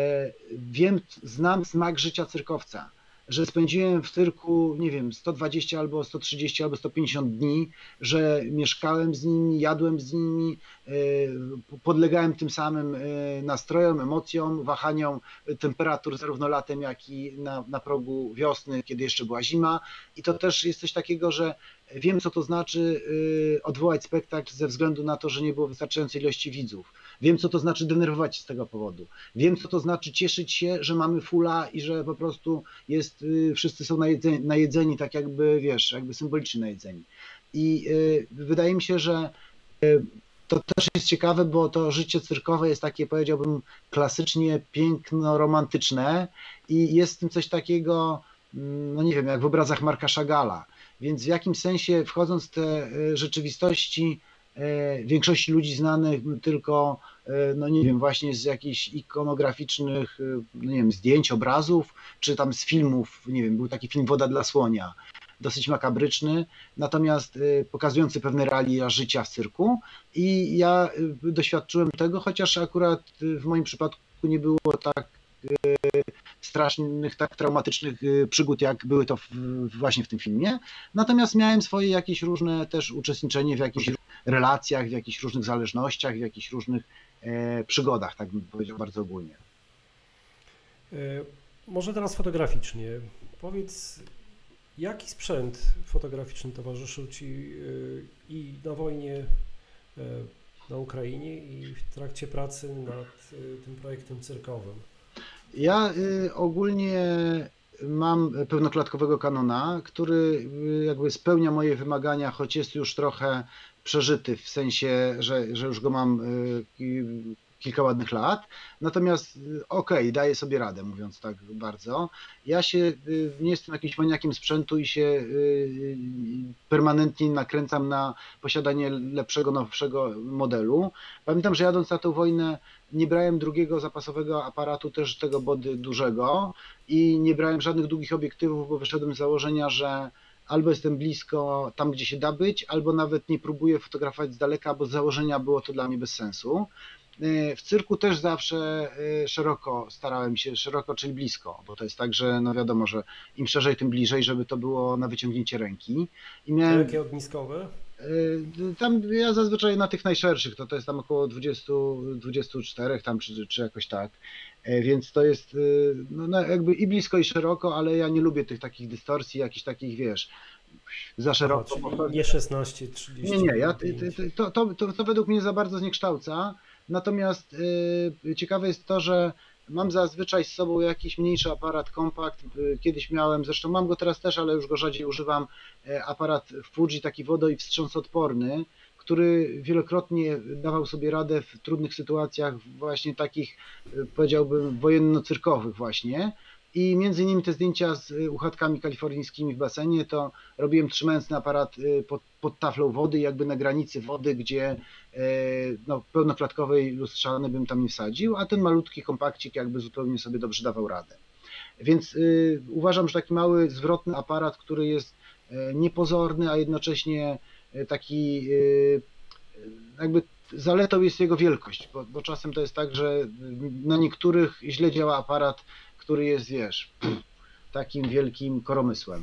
znam smak życia cyrkowca, że spędziłem w cyrku, nie wiem, 120 albo 130 albo 150 dni, że mieszkałem z nimi, jadłem z nimi, podlegałem tym samym nastrojom, emocjom, wahaniom temperatur zarówno latem, jak i na progu wiosny, kiedy jeszcze była zima. I to też jest coś takiego, że wiem, co to znaczy odwołać spektakl ze względu na to, że nie było wystarczającej ilości widzów. Wiem, co to znaczy denerwować się z tego powodu. Wiem, co to znaczy cieszyć się, że mamy fulla i że po prostu wszyscy są najedzeni, tak jakby, wiesz, jakby symbolicznie najedzeni. I wydaje mi się, że to też jest ciekawe, bo to życie cyrkowe jest takie, powiedziałbym, klasycznie piękno-romantyczne i jest w tym coś takiego, no nie wiem, jak w obrazach Marka Chagalla. Więc w jakimś sensie, wchodząc w te rzeczywistości większości ludzi znanych tylko, no nie wiem, właśnie z jakichś ikonograficznych, no nie wiem, zdjęć, obrazów, czy tam z filmów, nie wiem, był taki film Woda dla słonia, dosyć makabryczny, natomiast pokazujący pewne realia życia w cyrku i ja doświadczyłem tego, chociaż akurat w moim przypadku nie było tak strasznych, tak traumatycznych przygód, jak były to właśnie w tym filmie. Natomiast miałem swoje jakieś różne też uczestniczenie w jakichś relacjach, w jakichś różnych zależnościach, w jakichś różnych przygodach, tak bym powiedział bardzo ogólnie. Może teraz fotograficznie. Powiedz, jaki sprzęt fotograficzny towarzyszył Ci i na wojnie na Ukrainie i w trakcie pracy nad tym projektem cyrkowym? Ja ogólnie mam pełnoklatkowego Canona, który jakby spełnia moje wymagania, choć jest już trochę przeżyty, w sensie, że już go mam kilka ładnych lat, natomiast okej, daję sobie radę, mówiąc tak bardzo. Ja się nie jestem jakimś maniakiem sprzętu i się permanentnie nakręcam na posiadanie lepszego, nowszego modelu. Pamiętam, że jadąc na tę wojnę nie brałem drugiego zapasowego aparatu, też tego body dużego i nie brałem żadnych długich obiektywów, bo wyszedłem z założenia, że albo jestem blisko tam, gdzie się da być, albo nawet nie próbuję fotografować z daleka, bo z założenia było to dla mnie bez sensu. W cyrku też zawsze szeroko starałem się, szeroko, czyli blisko, bo to jest tak, że no wiadomo, że im szerzej, tym bliżej, żeby to było na wyciągnięcie ręki. I miałem... Jakie ogniskowe? Tam ja zazwyczaj na tych najszerszych, to jest tam około 20, 24 tam, czy jakoś tak, więc to jest no jakby i blisko i szeroko, ale ja nie lubię tych takich dystorsji, jakichś takich, wiesz, za szeroko. Czyli nie 16, 30. Nie, to według mnie za bardzo zniekształca. Natomiast ciekawe jest to, że mam zazwyczaj z sobą jakiś mniejszy aparat kompakt. Kiedyś miałem, zresztą mam go teraz też, ale już go rzadziej używam, aparat Fuji taki wodo- i wstrząsodporny, który wielokrotnie dawał sobie radę w trudnych sytuacjach, właśnie takich, powiedziałbym, wojenno-cyrkowych właśnie. I między innymi te zdjęcia z uchatkami kalifornijskimi w basenie, to robiłem trzymając ten aparat pod taflą wody, jakby na granicy wody, gdzie no, pełnoklatkowej lustrzany bym tam nie wsadził, a ten malutki kompakcik jakby zupełnie sobie dobrze dawał radę. Więc uważam, że taki mały zwrotny aparat, który jest niepozorny, a jednocześnie taki jakby zaletą jest jego wielkość, bo czasem to jest tak, że na niektórych źle działa aparat, który jest, wiesz, takim wielkim koromysłem.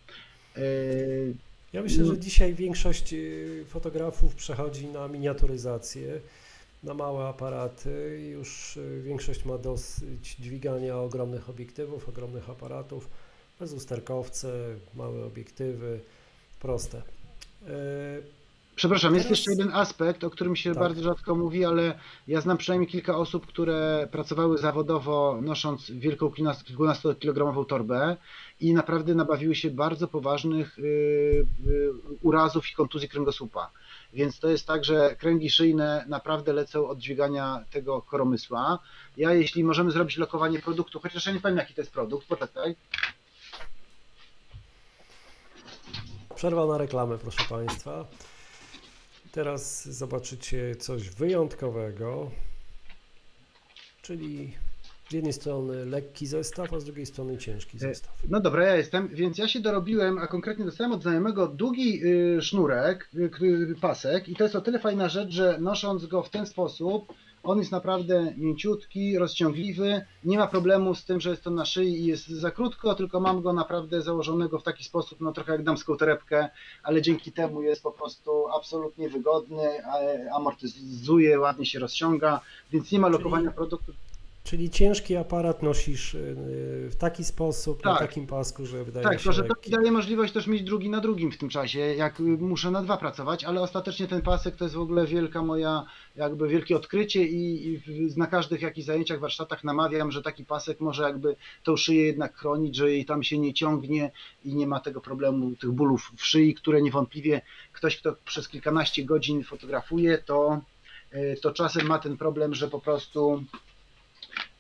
Ja myślę, że dzisiaj większość fotografów przechodzi na miniaturyzację, na małe aparaty. Już większość ma dosyć dźwigania ogromnych obiektywów, ogromnych aparatów, bezusterkowce, małe obiektywy, proste. Przepraszam, jest jeszcze jeden aspekt, o którym się bardzo rzadko mówi, ale ja znam przynajmniej kilka osób, które pracowały zawodowo nosząc wielką kilkunastokilogramową torbę i naprawdę nabawiły się bardzo poważnych urazów i kontuzji kręgosłupa. Więc to jest tak, że kręgi szyjne naprawdę lecą od dźwigania tego koromysła. Ja, jeśli możemy zrobić lokowanie produktu, chociaż ja nie pamiętam, jaki to jest produkt, poczekaj. Przerwa na reklamę, proszę Państwa. Teraz zobaczycie coś wyjątkowego, czyli z jednej strony lekki zestaw, a z drugiej strony ciężki zestaw. No dobra, ja jestem, więc ja się dorobiłem, a konkretnie dostałem od znajomego długi sznurek, pasek i to jest o tyle fajna rzecz, że nosząc go w ten sposób, on jest naprawdę mięciutki, rozciągliwy, nie ma problemu z tym, że jest to na szyi i jest za krótko, tylko mam go naprawdę założonego w taki sposób, no trochę jak damską torebkę, ale dzięki temu jest po prostu absolutnie wygodny, amortyzuje, ładnie się rozciąga, więc nie ma lokowania produktu. Czyli ciężki aparat nosisz w taki sposób, na takim pasku, że wydaje się tylko że to lekki. mi daje możliwość też mieć drugi na drugim w tym czasie, jak muszę na dwa pracować, ale ostatecznie ten pasek to jest w ogóle wielka moja, jakby wielkie odkrycie i na każdych jakichś zajęciach, warsztatach namawiam, że taki pasek może jakby tą szyję jednak chronić, że jej tam się nie ciągnie i nie ma tego problemu, tych bólów w szyi, które niewątpliwie ktoś, kto przez kilkanaście godzin fotografuje, to czasem ma ten problem, że po prostu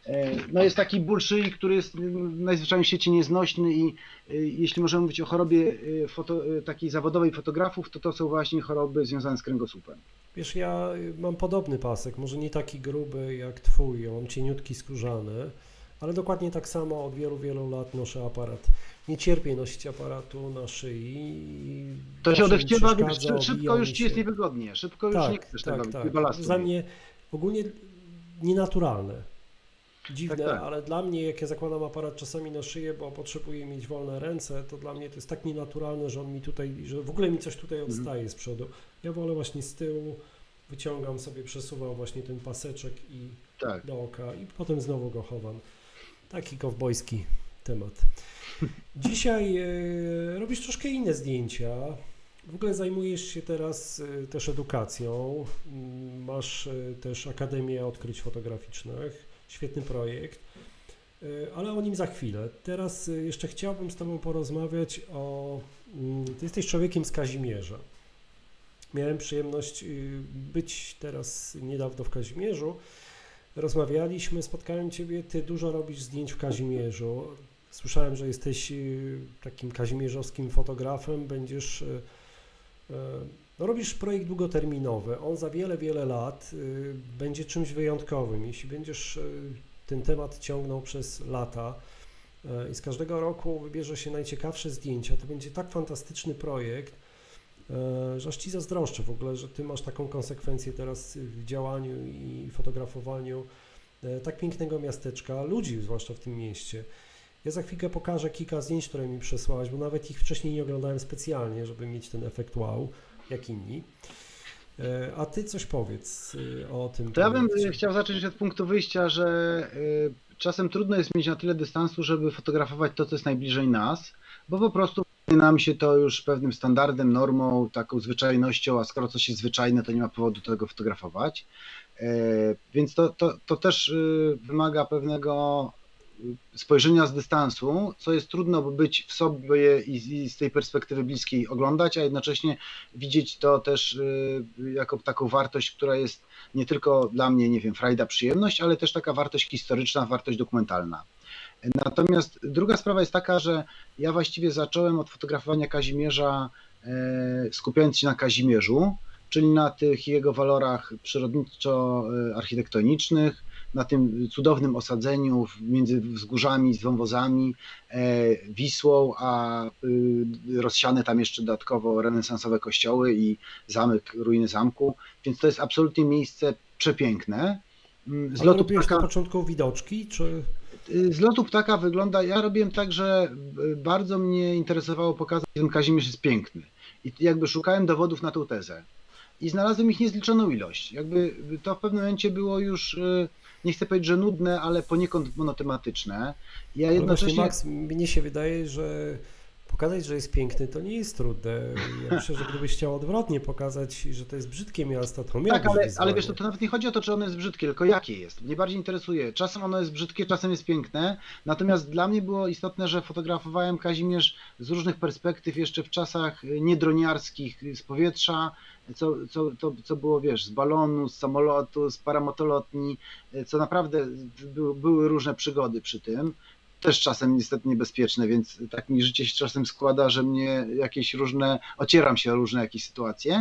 No jest taki bullshit, który jest najzwyczajniej w świecie nieznośny i jeśli możemy mówić o chorobie takiej zawodowej fotografów, to są właśnie choroby związane z kręgosłupem. Wiesz, ja mam podobny pasek, może nie taki gruby jak twój, ja mam cieniutki skórzany, ale dokładnie tak samo od wielu, wielu lat noszę aparat. Nie cierpię nosić aparatu na szyi. To się odechciewa, przeszkadza, szybko już ci jest niewygodnie, szybko już nie chcesz tego balastu. Dla mnie ogólnie nienaturalne. Dziwne, tak. ale dla mnie, jak ja zakładam aparat czasami na szyję, bo potrzebuję mieć wolne ręce, to dla mnie to jest tak nienaturalne, że on mi tutaj, że w ogóle mi coś tutaj odstaje z przodu. Ja wolę właśnie z tyłu, wyciągam sobie, przesuwam właśnie ten paseczek i do oka i potem znowu go chowam. Taki kowbojski temat. Dzisiaj robisz troszkę inne zdjęcia. W ogóle zajmujesz się teraz też edukacją. Masz też Akademię Odkryć Fotograficznych. Świetny projekt, ale o nim za chwilę. Teraz jeszcze chciałbym z Tobą porozmawiać o... Ty jesteś człowiekiem z Kazimierza. Miałem przyjemność być teraz niedawno w Kazimierzu. Rozmawialiśmy, spotkałem Ciebie, Ty dużo robisz zdjęć w Kazimierzu. Słyszałem, że jesteś takim kazimierzowskim fotografem, będziesz... No, robisz projekt długoterminowy, on za wiele, wiele lat będzie czymś wyjątkowym. Jeśli będziesz ten temat ciągnął przez lata i z każdego roku wybierze się najciekawsze zdjęcia, to będzie tak fantastyczny projekt, że aż Ci zazdroszczę w ogóle, że Ty masz taką konsekwencję teraz w działaniu i fotografowaniu tak pięknego miasteczka, ludzi zwłaszcza w tym mieście. Ja za chwilkę pokażę kilka zdjęć, które mi przesłałeś, bo nawet ich wcześniej nie oglądałem specjalnie, żeby mieć ten efekt wow, jak inni. A Ty coś powiedz o tym. To ja bym chciał zacząć od punktu wyjścia, że czasem trudno jest mieć na tyle dystansu, żeby fotografować to, co jest najbliżej nas, bo po prostu nam się to już pewnym standardem, normą, taką zwyczajnością, a skoro coś jest zwyczajne, to nie ma powodu tego fotografować. Więc to też wymaga pewnego spojrzenia z dystansu, co jest trudno, bo być w sobie i z tej perspektywy bliskiej oglądać, a jednocześnie widzieć to też jako taką wartość, która jest nie tylko dla mnie, nie wiem, frajda, przyjemność, ale też taka wartość historyczna, wartość dokumentalna. Natomiast druga sprawa jest taka, że ja właściwie zacząłem od fotografowania Kazimierza, skupiając się na Kazimierzu, czyli na tych jego walorach przyrodniczo-architektonicznych, na tym cudownym osadzeniu między wzgórzami, z wąwozami, Wisłą, a rozsiane tam jeszcze dodatkowo renesansowe kościoły i zamek, ruiny zamku, więc to jest absolutnie miejsce przepiękne. Z lotu ptaka na początku widoczki, czy... Z lotu ptaka wygląda, ja robiłem tak, że bardzo mnie interesowało pokazać, że ten Kazimierz jest piękny i jakby szukałem dowodów na tą tezę i znalazłem ich niezliczoną ilość. Jakby to w pewnym momencie było już, nie chcę powiedzieć, że nudne, ale poniekąd monotematyczne. Ja jednocześnie... Właśnie, Max, mnie się wydaje, że pokazać, że jest piękny, to nie jest trudne. Ja myślę, że gdybyś chciał odwrotnie pokazać, że to jest brzydkie miasto, to miałbyś tak, ale wiesz, to nawet nie chodzi o to, czy ono jest brzydkie, tylko jakie jest. Mnie bardziej interesuje. Czasem ono jest brzydkie, czasem jest piękne, natomiast dla mnie było istotne, że fotografowałem Kazimierz z różnych perspektyw jeszcze w czasach niedroniarskich, z powietrza, co było, wiesz, z balonu, z samolotu, z paramotolotni, co naprawdę były różne przygody przy tym. Też czasem niestety niebezpieczne, więc tak mi życie się czasem składa, że mnie jakieś różne, ocieram się o różne jakieś sytuacje.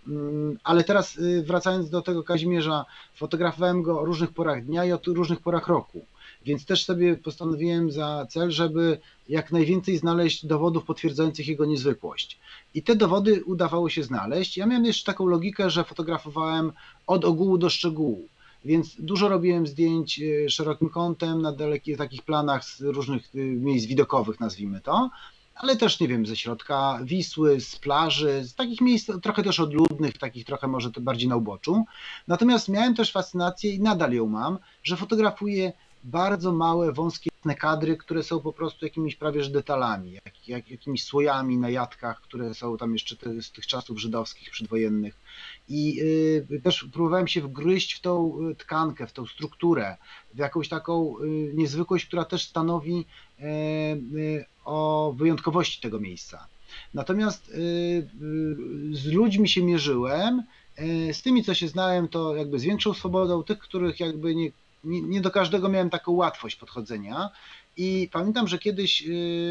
Ale teraz wracając do tego Kazimierza, fotografowałem go o różnych porach dnia i o różnych porach roku. Więc też sobie postanowiłem za cel, żeby jak najwięcej znaleźć dowodów potwierdzających jego niezwykłość. I te dowody udawało się znaleźć. Ja miałem jeszcze taką logikę, że fotografowałem od ogółu do szczegółu. Więc dużo robiłem zdjęć szerokim kątem na takich planach z różnych miejsc widokowych, nazwijmy to, ale też, nie wiem, ze środka Wisły, z plaży, z takich miejsc trochę też odludnych, takich trochę może to bardziej na uboczu. Natomiast miałem też fascynację i nadal ją mam, że fotografuję bardzo małe, wąskie kadry, które są po prostu jakimiś prawie że detalami, jakimiś słojami na jatkach, które są tam jeszcze z tych czasów żydowskich, przedwojennych. I też próbowałem się wgryźć w tą tkankę, w tą strukturę, w jakąś taką niezwykłość, która też stanowi o wyjątkowości tego miejsca. Natomiast z ludźmi się mierzyłem, z tymi, co się znałem, to jakby z większą swobodą, tych, których jakby nie do każdego miałem taką łatwość podchodzenia i pamiętam, że kiedyś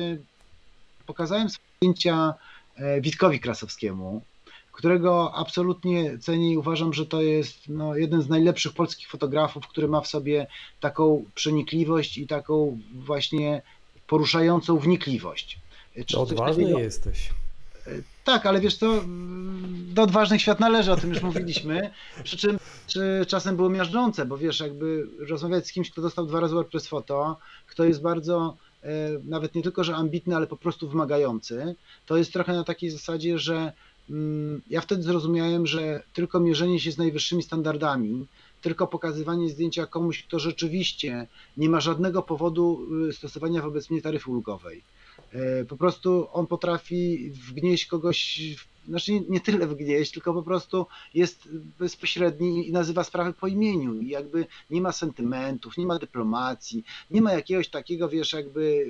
pokazałem swoje zdjęcia Witkowi Krasowskiemu, którego absolutnie cenię i uważam, że to jest no, jeden z najlepszych polskich fotografów, który ma w sobie taką przenikliwość i taką właśnie poruszającą wnikliwość. Odważny jesteś. Tak, ale wiesz co, do odważnych świat należy, o tym już mówiliśmy, przy czym czasem było miażdżące, bo wiesz, jakby rozmawiać z kimś, kto dostał 2 razy WordPress Photo, kto jest bardzo, nawet nie tylko, że ambitny, ale po prostu wymagający, to jest trochę na takiej zasadzie, że ja wtedy zrozumiałem, że tylko mierzenie się z najwyższymi standardami, tylko pokazywanie zdjęcia komuś, kto rzeczywiście nie ma żadnego powodu stosowania wobec mnie taryfy ulgowej. Po prostu on potrafi wgnieść kogoś, znaczy nie tyle wgnieść, tylko po prostu jest bezpośredni i nazywa sprawy po imieniu i jakby nie ma sentymentów, nie ma dyplomacji, nie ma jakiegoś takiego, wiesz, jakby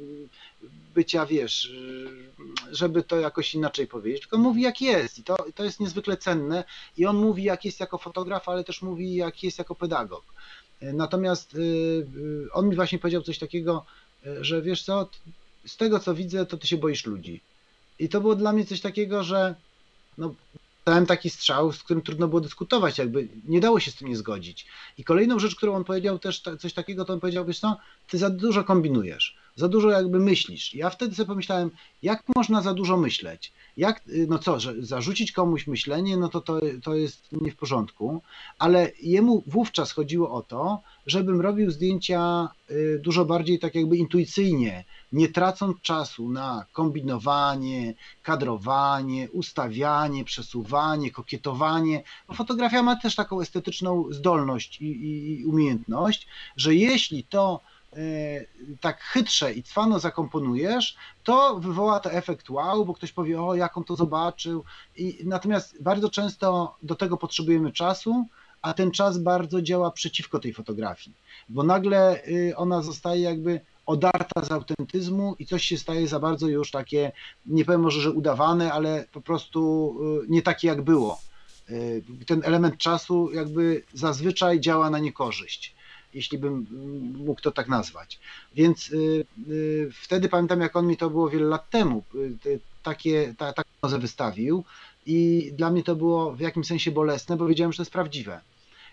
bycia, wiesz, żeby to jakoś inaczej powiedzieć, tylko mówi jak jest i to jest niezwykle cenne i on mówi jak jest jako fotograf, ale też mówi jak jest jako pedagog. Natomiast on mi właśnie powiedział coś takiego, że wiesz co, z tego co widzę, to ty się boisz ludzi. I to było dla mnie coś takiego, że no, dałem taki strzał, z którym trudno było dyskutować, jakby nie dało się z tym nie zgodzić. I kolejną rzecz, którą on powiedział też coś takiego, to on powiedział, wiesz co, ty za dużo kombinujesz, za dużo jakby myślisz. I ja wtedy sobie pomyślałem, jak można za dużo myśleć? Jak, no co, że zarzucić komuś myślenie, no to jest nie w porządku, ale jemu wówczas chodziło o to, żebym robił zdjęcia dużo bardziej tak jakby intuicyjnie, nie tracąc czasu na kombinowanie, kadrowanie, ustawianie, przesuwanie, kokietowanie, bo fotografia ma też taką estetyczną zdolność i umiejętność, że jeśli to tak chytrze i cwano zakomponujesz, to wywoła to efekt wow, bo ktoś powie, o jak on to zobaczył. Natomiast bardzo często do tego potrzebujemy czasu, a ten czas bardzo działa przeciwko tej fotografii, bo nagle ona zostaje jakby odarta z autentyzmu i coś się staje za bardzo już takie, nie powiem może, że udawane, ale po prostu nie takie jak było. Ten element czasu jakby zazwyczaj działa na niekorzyść, jeśli bym mógł to tak nazwać. Więc wtedy pamiętam, jak on mi to było wiele lat temu, taką prozę wystawił i dla mnie to było w jakimś sensie bolesne, bo wiedziałem, że to jest prawdziwe.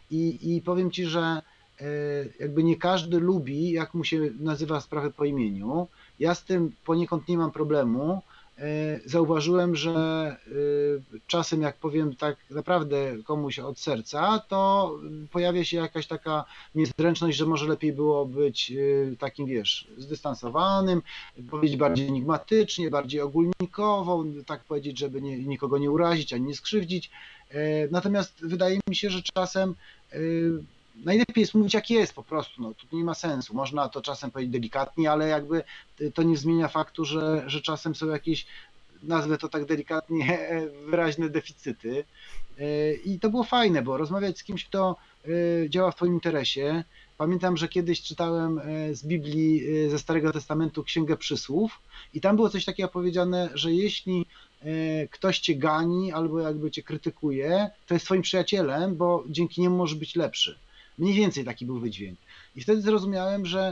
I powiem Ci, że jakby nie każdy lubi, jak mu się nazywa sprawę po imieniu. Ja z tym poniekąd nie mam problemu. Zauważyłem, że czasem jak powiem tak naprawdę komuś od serca, to pojawia się jakaś taka niezręczność, że może lepiej było być takim, wiesz, zdystansowanym, powiedzieć bardziej enigmatycznie, bardziej ogólnikowo, tak powiedzieć, żeby nikogo nie urazić ani nie skrzywdzić. Natomiast wydaje mi się, że czasem najlepiej jest mówić jak jest po prostu, no tu nie ma sensu, można to czasem powiedzieć delikatnie, ale jakby to nie zmienia faktu, że czasem są jakieś, nazwę to tak delikatnie, wyraźne deficyty i to było fajne, bo rozmawiać z kimś, kto działa w Twoim interesie. Pamiętam, że kiedyś czytałem z Biblii, ze Starego Testamentu Księgę Przysłów i tam było coś takiego powiedziane, że jeśli ktoś Cię gani albo jakby Cię krytykuje, to jest Twoim przyjacielem, bo dzięki niemu możesz być lepszy. Mniej więcej taki był wydźwięk. I wtedy zrozumiałem, że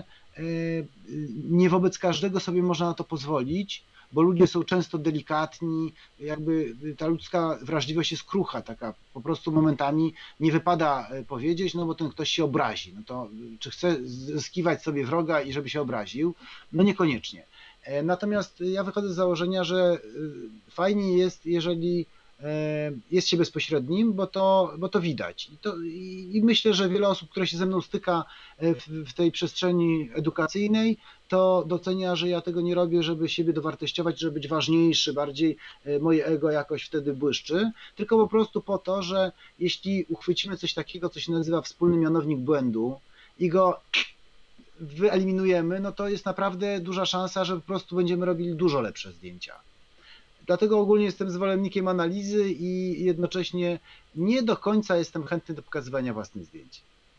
nie wobec każdego sobie można na to pozwolić, bo ludzie są często delikatni, jakby ta ludzka wrażliwość jest krucha, taka po prostu momentami nie wypada powiedzieć, no bo ten ktoś się obrazi. No to czy chce zyskiwać sobie wroga i żeby się obraził? No niekoniecznie. Natomiast ja wychodzę z założenia, że fajnie jest, jeżeli jest się bezpośrednim, bo to widać. I myślę, że wiele osób, które się ze mną styka w tej przestrzeni edukacyjnej, to docenia, że ja tego nie robię, żeby siebie dowartościować, żeby być ważniejszy, bardziej moje ego jakoś wtedy błyszczy, tylko po prostu po to, że jeśli uchwycimy coś takiego, co się nazywa wspólny mianownik błędu i go wyeliminujemy, no to jest naprawdę duża szansa, że po prostu będziemy robili dużo lepsze zdjęcia. Dlatego ogólnie jestem zwolennikiem analizy i jednocześnie nie do końca jestem chętny do pokazywania własnych zdjęć.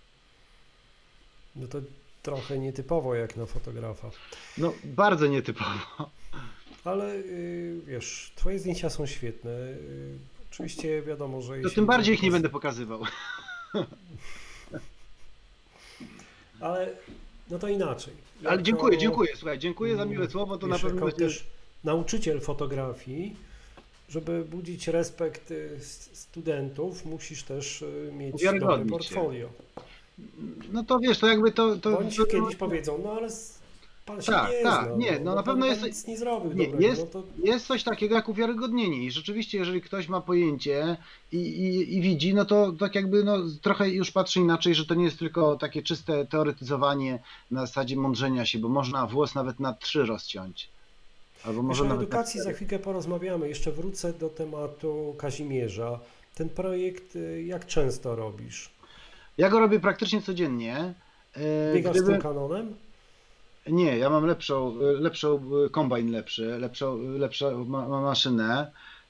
No to trochę nietypowo jak na fotografa. No bardzo nietypowo. Ale wiesz, Twoje zdjęcia są świetne. Oczywiście wiadomo, że... To tym bardziej ich nie będę pokazywał. Ale no to inaczej. Ale dziękuję, słuchaj, dziękuję za miłe słowo, to wiesz, na pewno jako też nauczyciel fotografii, żeby budzić respekt studentów, musisz też mieć dobre portfolio. No to wiesz, to jakby to... Bądź kiedyś powiedzą, no ale pan się nie zna, nie, no na pewno jest... nic nie zrobił nie, dobrego. jest coś takiego jak uwiarygodnienie i rzeczywiście, jeżeli ktoś ma pojęcie i widzi, no to tak jakby no, trochę już patrzy inaczej, że to nie jest tylko takie czyste teoretyzowanie na zasadzie mądrzenia się, bo można włos nawet na 3 rozciąć. Albo może o nawet edukacji za chwilkę porozmawiamy. Jeszcze wrócę do tematu Kazimierza. Ten projekt jak często robisz? Ja go robię praktycznie codziennie. Biegasz z tym Canonem? Nie, ja mam lepszą kombajn lepszą maszynę.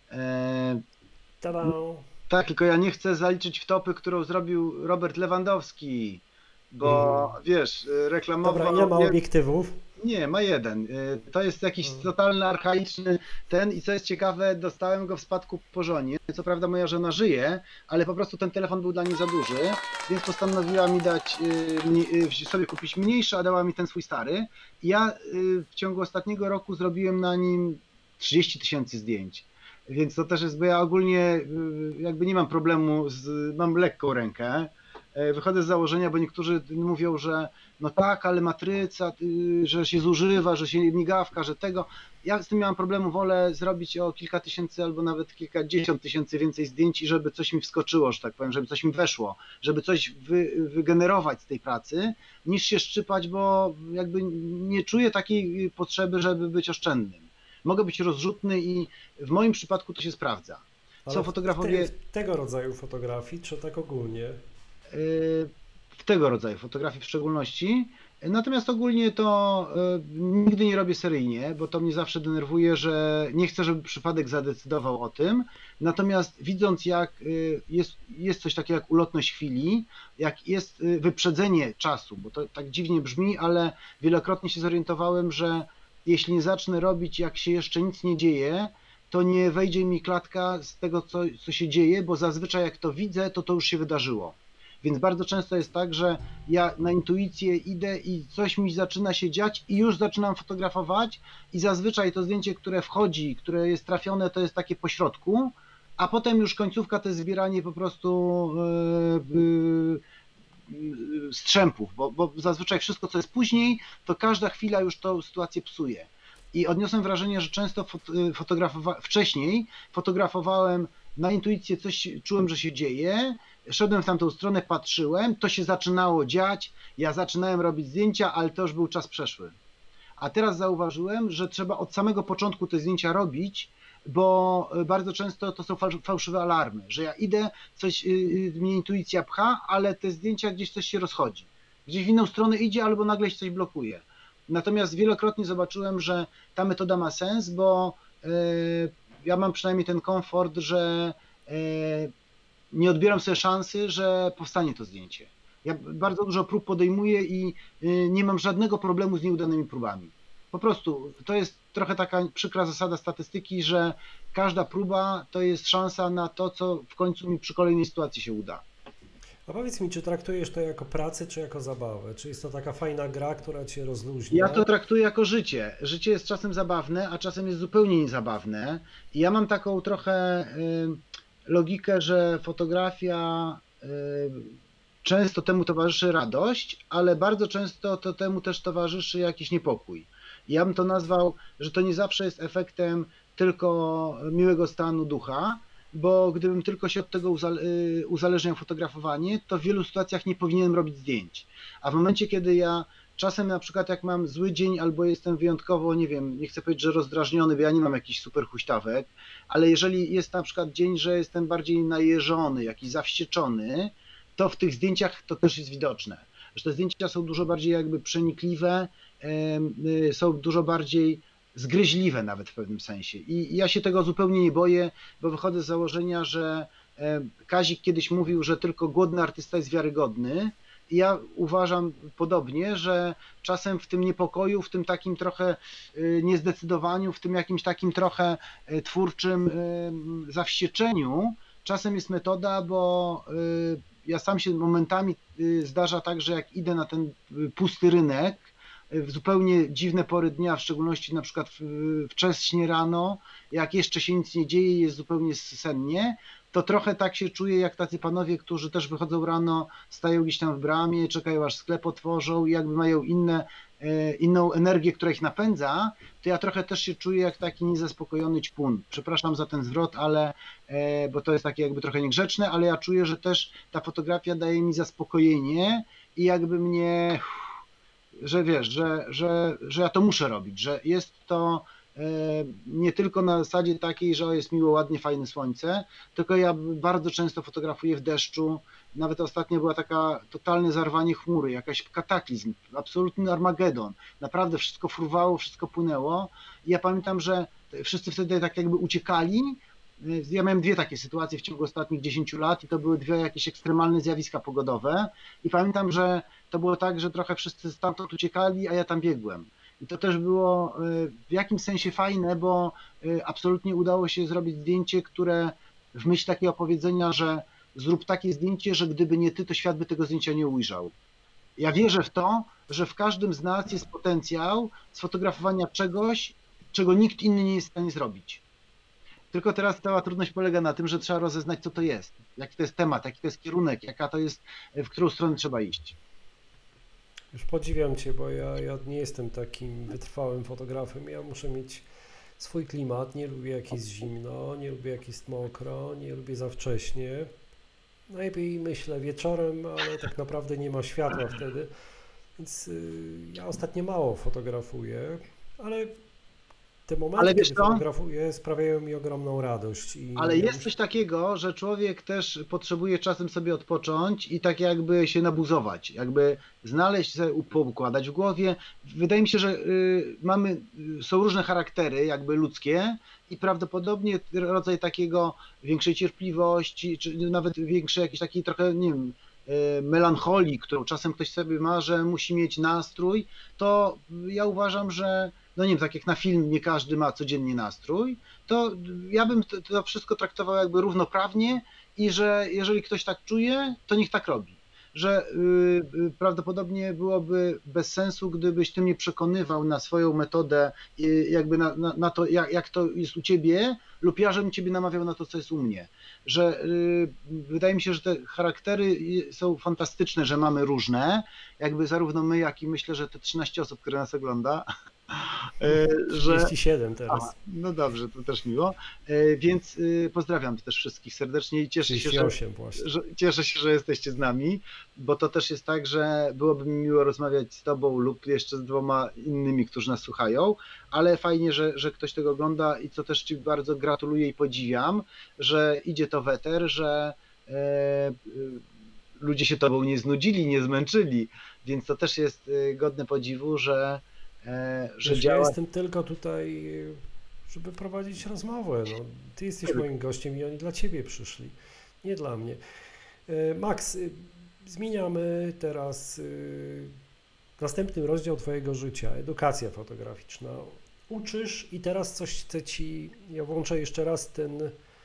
Tada! Tak, tylko ja nie chcę zaliczyć wtopy, którą zrobił Robert Lewandowski, bo wiesz, reklamował... Dobra, ile ma obiektywów? Nie, ma 1. To jest jakiś totalny, archaiczny ten i co jest ciekawe, dostałem go w spadku po żonie. Co prawda moja żona żyje, ale po prostu ten telefon był dla niej za duży, więc postanowiła mi dać, sobie kupić mniejszy, a dała mi ten swój stary. I ja w ciągu ostatniego roku zrobiłem na nim 30 000 zdjęć. Więc to też jest, bo ja ogólnie jakby nie mam problemu, mam lekką rękę. Wychodzę z założenia, bo niektórzy mówią, że no tak, ale matryca, że się zużywa, że się migawka, że tego. Ja z tym nie mam problemu, wolę zrobić o kilka tysięcy albo nawet kilkadziesiąt tysięcy więcej zdjęć i żeby coś mi wskoczyło, że tak powiem, żeby coś mi weszło, żeby coś wygenerować z tej pracy, niż się szczypać, bo jakby nie czuję takiej potrzeby, żeby być oszczędnym. Mogę być rozrzutny i w moim przypadku to się sprawdza. Są fotografowie tego rodzaju fotografii, czy tak ogólnie? W tego rodzaju fotografii w szczególności. Natomiast ogólnie to nigdy nie robię seryjnie, bo to mnie zawsze denerwuje, że nie chcę, żeby przypadek zadecydował o tym. Natomiast widząc, jak jest coś takiego jak ulotność chwili, jak jest wyprzedzenie czasu, bo to tak dziwnie brzmi, ale wielokrotnie się zorientowałem, że jeśli nie zacznę robić, jak się jeszcze nic nie dzieje, to nie wejdzie mi klatka z tego, co się dzieje, bo zazwyczaj jak to widzę, to już się wydarzyło. Więc bardzo często jest tak, że ja na intuicję idę i coś mi zaczyna się dziać i już zaczynam fotografować i zazwyczaj to zdjęcie, które wchodzi, które jest trafione, to jest takie pośrodku, a potem już końcówka to jest zbieranie po prostu strzępów, bo zazwyczaj wszystko, co jest później, to każda chwila już tą sytuację psuje. I odniosłem wrażenie, że często wcześniej fotografowałem na intuicję, coś czułem, że się dzieje, szedłem w tamtą stronę, patrzyłem, to się zaczynało dziać, ja zaczynałem robić zdjęcia, ale to już był czas przeszły. A teraz zauważyłem, że trzeba od samego początku te zdjęcia robić, bo bardzo często to są fałszywe alarmy, że ja idę, coś mnie intuicja pcha, ale te zdjęcia gdzieś coś się rozchodzi. Gdzieś w inną stronę idzie albo nagle się coś blokuje. Natomiast wielokrotnie zobaczyłem, że ta metoda ma sens, bo ja mam przynajmniej ten komfort, że nie odbieram sobie szansy, że powstanie to zdjęcie. Ja bardzo dużo prób podejmuję i nie mam żadnego problemu z nieudanymi próbami. Po prostu to jest trochę taka przykra zasada statystyki, że każda próba to jest szansa na to, co w końcu mi przy kolejnej sytuacji się uda. A powiedz mi, czy traktujesz to jako pracę, czy jako zabawę? Czy jest to taka fajna gra, która cię rozluźnia? Ja to traktuję jako życie. Życie jest czasem zabawne, a czasem jest zupełnie niezabawne. I ja mam taką trochę logikę, że fotografia często temu towarzyszy radość, ale bardzo często to temu też towarzyszy jakiś niepokój. Ja bym to nazwał, że to nie zawsze jest efektem tylko miłego stanu ducha, bo gdybym tylko się od tego uzależniał fotografowanie, to w wielu sytuacjach nie powinienem robić zdjęć. A w momencie, kiedy ja czasem na przykład jak mam zły dzień albo jestem wyjątkowo, nie wiem, nie chcę powiedzieć, że rozdrażniony, bo ja nie mam jakichś super huśtawek, ale jeżeli jest na przykład dzień, że jestem bardziej najeżony, jakiś zawścieczony, to w tych zdjęciach to też jest widoczne. Że te zdjęcia są dużo bardziej jakby przenikliwe, są dużo bardziej zgryźliwe nawet w pewnym sensie. I ja się tego zupełnie nie boję, bo wychodzę z założenia, że Kazik kiedyś mówił, że tylko głodny artysta jest wiarygodny. I ja uważam podobnie, że czasem w tym niepokoju, w tym takim trochę niezdecydowaniu, w tym jakimś takim trochę twórczym zawścieczeniu, czasem jest metoda, bo ja sam się momentami zdarza tak, że jak idę na ten pusty rynek, w zupełnie dziwne pory dnia, w szczególności na przykład wcześnie rano, jak jeszcze się nic nie dzieje, jest zupełnie sennie, to trochę tak się czuję jak tacy panowie, którzy też wychodzą rano, stają gdzieś tam w bramie, czekają aż sklep otworzą i jakby mają inną energię, która ich napędza, to ja trochę też się czuję jak taki niezaspokojony ćpun. Przepraszam za ten zwrot, ale, bo to jest takie jakby trochę niegrzeczne, ale ja czuję, że też ta fotografia daje mi zaspokojenie i jakby mnie, że wiesz, że ja to muszę robić, że jest to nie tylko na zasadzie takiej, że jest miło, ładnie, fajne słońce, tylko ja bardzo często fotografuję w deszczu. Nawet ostatnio była taka totalne zarwanie chmury, jakaś kataklizm, absolutny Armagedon. Naprawdę wszystko fruwało, wszystko płynęło. I ja pamiętam, że wszyscy wtedy tak jakby uciekali. Ja miałem dwie takie sytuacje w ciągu ostatnich 10 lat i to były dwie jakieś ekstremalne zjawiska pogodowe. I pamiętam, że to było tak, że trochę wszyscy stamtąd uciekali, a ja tam biegłem. I to też było w jakimś sensie fajne, bo absolutnie udało się zrobić zdjęcie, które w myśl takiego powiedzenia, że zrób takie zdjęcie, że gdyby nie ty, to świat by tego zdjęcia nie ujrzał. Ja wierzę w to, że w każdym z nas jest potencjał sfotografowania czegoś, czego nikt inny nie jest w stanie zrobić. Tylko teraz cała trudność polega na tym, że trzeba rozeznać, co to jest, jaki to jest temat, jaki to jest kierunek, jaka to jest, w którą stronę trzeba iść. Już podziwiam Cię, bo ja nie jestem takim wytrwałym fotografem. Ja muszę mieć swój klimat. Nie lubię, jak jest zimno, nie lubię, jak jest mokro, nie lubię za wcześnie. Najlepiej myślę wieczorem, ale tak naprawdę nie ma światła wtedy. Więc ja ostatnio mało fotografuję, ale te momenty, kiedy fotografuję, sprawiają mi ogromną radość. Ale jest coś takiego, że człowiek też potrzebuje czasem sobie odpocząć i tak jakby się nabuzować, jakby znaleźć, poukładać w głowie. Wydaje mi się, że są różne charaktery jakby ludzkie i prawdopodobnie rodzaj takiego większej cierpliwości, czy nawet większej jakiejś takiej trochę, nie wiem, melancholii, którą czasem ktoś sobie ma, że musi mieć nastrój, to ja uważam, że no nie wiem, tak jak na film nie każdy ma codziennie nastrój, to ja bym to wszystko traktował jakby równoprawnie i że jeżeli ktoś tak czuje, to niech tak robi. Że prawdopodobnie byłoby bez sensu, gdybyś ty mnie przekonywał na swoją metodę, jakby na to, jak to jest u ciebie, lub ja, żebym ciebie namawiał na to, co jest u mnie. Że wydaje mi się, że te charaktery są fantastyczne, że mamy różne, jakby zarówno my, jak i myślę, że te 13 osób, które nas ogląda. 37 teraz. No dobrze, to też miło. Więc pozdrawiam też wszystkich serdecznie i cieszę się, że jesteście z nami, bo to też jest tak, że byłoby mi miło rozmawiać z tobą lub jeszcze z dwoma innymi, którzy nas słuchają, ale fajnie, że ktoś tego ogląda i co też ci bardzo gratuluję i podziwiam, że idzie to w eter, że ludzie się tobą nie znudzili, nie zmęczyli, więc to też jest godne podziwu, że działa. Ja jestem tylko tutaj, żeby prowadzić rozmowę. No, ty jesteś moim gościem i oni dla ciebie przyszli, nie dla mnie. Max, zmieniamy teraz następny rozdział twojego życia, edukacja fotograficzna. Uczysz i teraz coś chcę ci, ja włączę jeszcze raz ten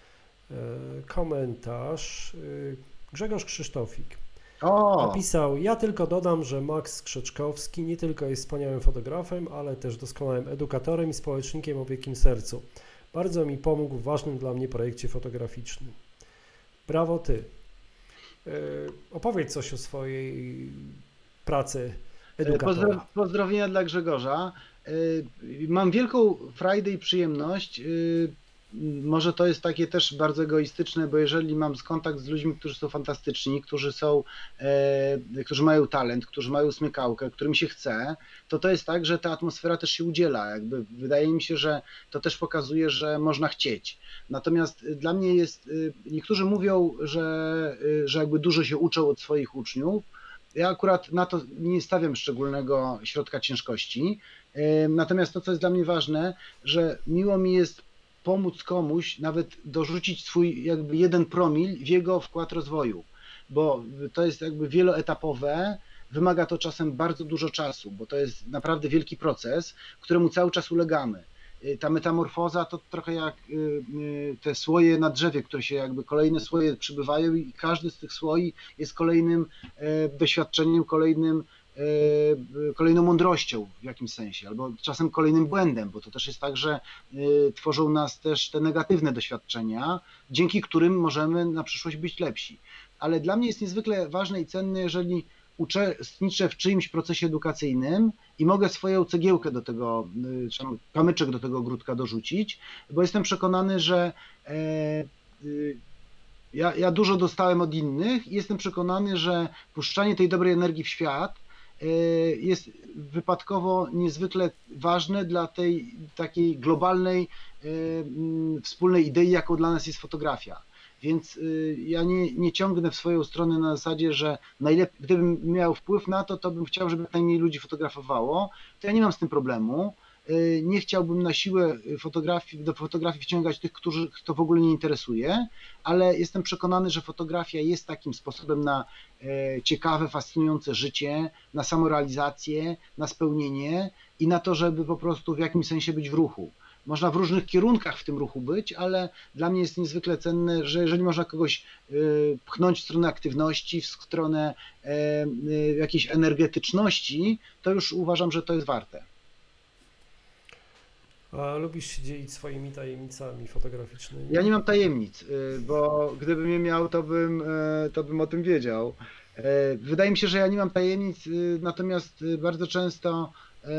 komentarz. Grzegorz Krzysztofik napisał: ja tylko dodam, że Max Krzeczkowski nie tylko jest wspaniałym fotografem, ale też doskonałym edukatorem i społecznikiem o wielkim sercu. Bardzo mi pomógł w ważnym dla mnie projekcie fotograficznym. Brawo ty. Opowiedz coś o swojej pracy edukatora. Pozdrowienia dla Grzegorza. Mam wielką frajdę i przyjemność. Może to jest takie też bardzo egoistyczne, bo jeżeli mam kontakt z ludźmi, którzy są fantastyczni, którzy mają talent, którzy mają smykałkę, którym się chce, to jest tak, że ta atmosfera też się udziela. Jakby wydaje mi się, że to też pokazuje, że można chcieć. Natomiast dla mnie jest, niektórzy mówią, że jakby dużo się uczą od swoich uczniów. Ja akurat na to nie stawiam szczególnego środka ciężkości. Natomiast to, co jest dla mnie ważne, że miło mi jest pomóc komuś, nawet dorzucić swój jakby 1 promil w jego wkład rozwoju, bo to jest jakby wieloetapowe, wymaga to czasem bardzo dużo czasu, bo to jest naprawdę wielki proces, któremu cały czas ulegamy. ta metamorfoza to trochę jak te słoje na drzewie, które się jakby kolejne słoje przybywają i każdy z tych słoi jest kolejnym doświadczeniem, kolejną mądrością w jakimś sensie, albo czasem kolejnym błędem, bo to też jest tak, że tworzą nas też te negatywne doświadczenia, dzięki którym możemy na przyszłość być lepsi. Ale dla mnie jest niezwykle ważne i cenne, jeżeli uczestniczę w czyimś procesie edukacyjnym i mogę swoją cegiełkę do tego, czy kamyczek do tego ogródka dorzucić, bo jestem przekonany, że ja dużo dostałem od innych i jestem przekonany, że puszczanie tej dobrej energii w świat jest wypadkowo niezwykle ważne dla tej takiej globalnej, wspólnej idei, jaką dla nas jest fotografia. Więc ja nie ciągnę w swoją stronę na zasadzie, że gdybym miał wpływ na to, to bym chciał, żeby jak najmniej ludzi fotografowało. To ja nie mam z tym problemu. Nie chciałbym na siłę do fotografii wciągać tych, których to w ogóle nie interesuje, ale jestem przekonany, że fotografia jest takim sposobem na ciekawe, fascynujące życie, na samorealizację, na spełnienie i na to, żeby po prostu w jakimś sensie być w ruchu. Można w różnych kierunkach w tym ruchu być, ale dla mnie jest niezwykle cenne, że jeżeli można kogoś pchnąć w stronę aktywności, w stronę jakiejś energetyczności, to już uważam, że to jest warte. A lubisz się dzielić swoimi tajemnicami fotograficznymi? Ja nie mam tajemnic, bo gdybym je miał, to bym o tym wiedział. Wydaje mi się, że ja nie mam tajemnic, natomiast bardzo często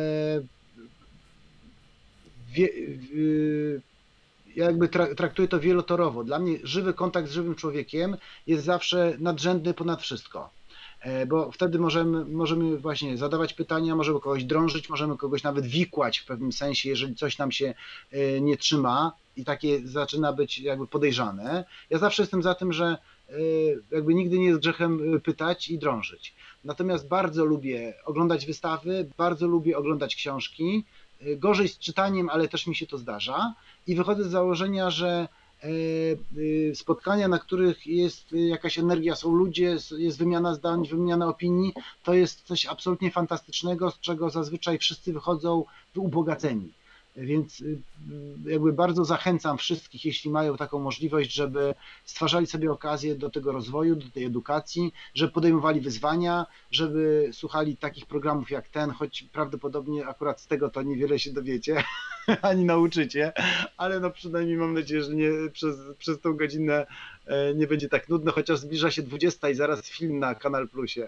ja jakby traktuję to wielotorowo. Dla mnie żywy kontakt z żywym człowiekiem jest zawsze nadrzędny ponad wszystko. Bo wtedy możemy właśnie zadawać pytania, możemy kogoś drążyć, możemy kogoś nawet wikłać w pewnym sensie, jeżeli coś nam się nie trzyma i takie zaczyna być jakby podejrzane. Ja zawsze jestem za tym, że jakby nigdy nie jest grzechem pytać i drążyć. Natomiast bardzo lubię oglądać wystawy, bardzo lubię oglądać książki, gorzej z czytaniem, ale też mi się to zdarza i wychodzę z założenia, że spotkania, na których jest jakaś energia, są ludzie, jest wymiana zdań, wymiana opinii, to jest coś absolutnie fantastycznego, z czego zazwyczaj wszyscy wychodzą ubogaceni. Więc jakby bardzo zachęcam wszystkich, jeśli mają taką możliwość, żeby stwarzali sobie okazję do tego rozwoju, do tej edukacji, żeby podejmowali wyzwania, żeby słuchali takich programów jak ten, choć prawdopodobnie akurat z tego to niewiele się dowiecie, ani nauczycie, ale no przynajmniej mam nadzieję, że nie, przez tą godzinę nie będzie tak nudno, chociaż zbliża się 20 i zaraz film na Kanal Plusie.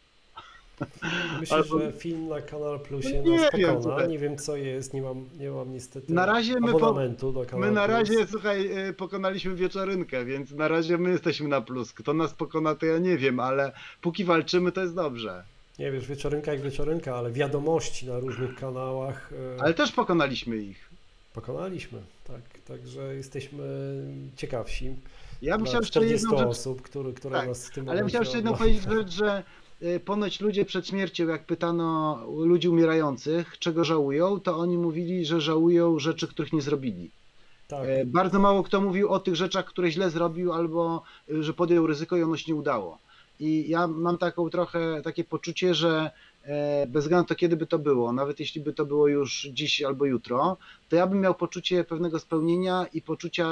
Myślę, że film na Kanal Plusie nas pokona. Nie wiem co jest, nie mam niestety na razie abonamentu do Kanal My na Plus. razie, słuchaj, pokonaliśmy Wieczorynkę, więc na razie my jesteśmy na plus. Kto nas pokona, to ja nie wiem, ale póki walczymy, to jest dobrze. Nie wiesz, Wieczorynka jak Wieczorynka, ale wiadomości na różnych kanałach. Ale też pokonaliśmy ich. Pokonaliśmy, tak. Także jesteśmy ciekawsi. Ja bym chciał jeszcze 40 jedną rzecz, osób, które tak, nas w tym ale momencie chciał jeszcze jedną oglądają. powiedzieć rzecz, że ponoć ludzie przed śmiercią, jak pytano ludzi umierających, czego żałują, to oni mówili, że żałują rzeczy, których nie zrobili. Tak. Bardzo mało kto mówił o tych rzeczach, które źle zrobił, albo że podjął ryzyko i ono się nie udało. I ja mam takie poczucie, że bez względu na to, kiedy by to było, nawet jeśli by to było już dziś albo jutro, to ja bym miał poczucie pewnego spełnienia i poczucia,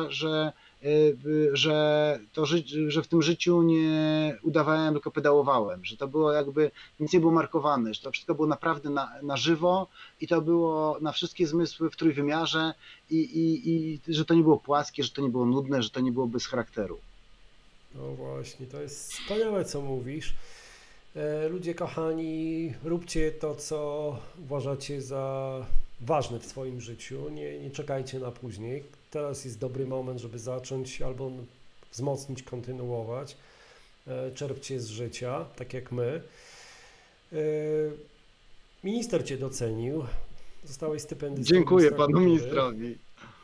że w tym życiu nie udawałem, tylko pedałowałem, że to było jakby, nic nie było markowane, że to wszystko było naprawdę na żywo i to było na wszystkie zmysły w trójwymiarze i że to nie było płaskie, że to nie było nudne, że to nie było bez charakteru. No właśnie, to jest wspaniałe, co mówisz. Ludzie kochani, róbcie to, co uważacie za ważne w swoim życiu. Nie czekajcie na później. Teraz jest dobry moment, żeby zacząć albo wzmocnić, kontynuować. Czerpcie z życia, tak jak my. Minister Cię docenił. Zostałeś stypendystą. Dziękuję ministra panu kultury. ministrowi.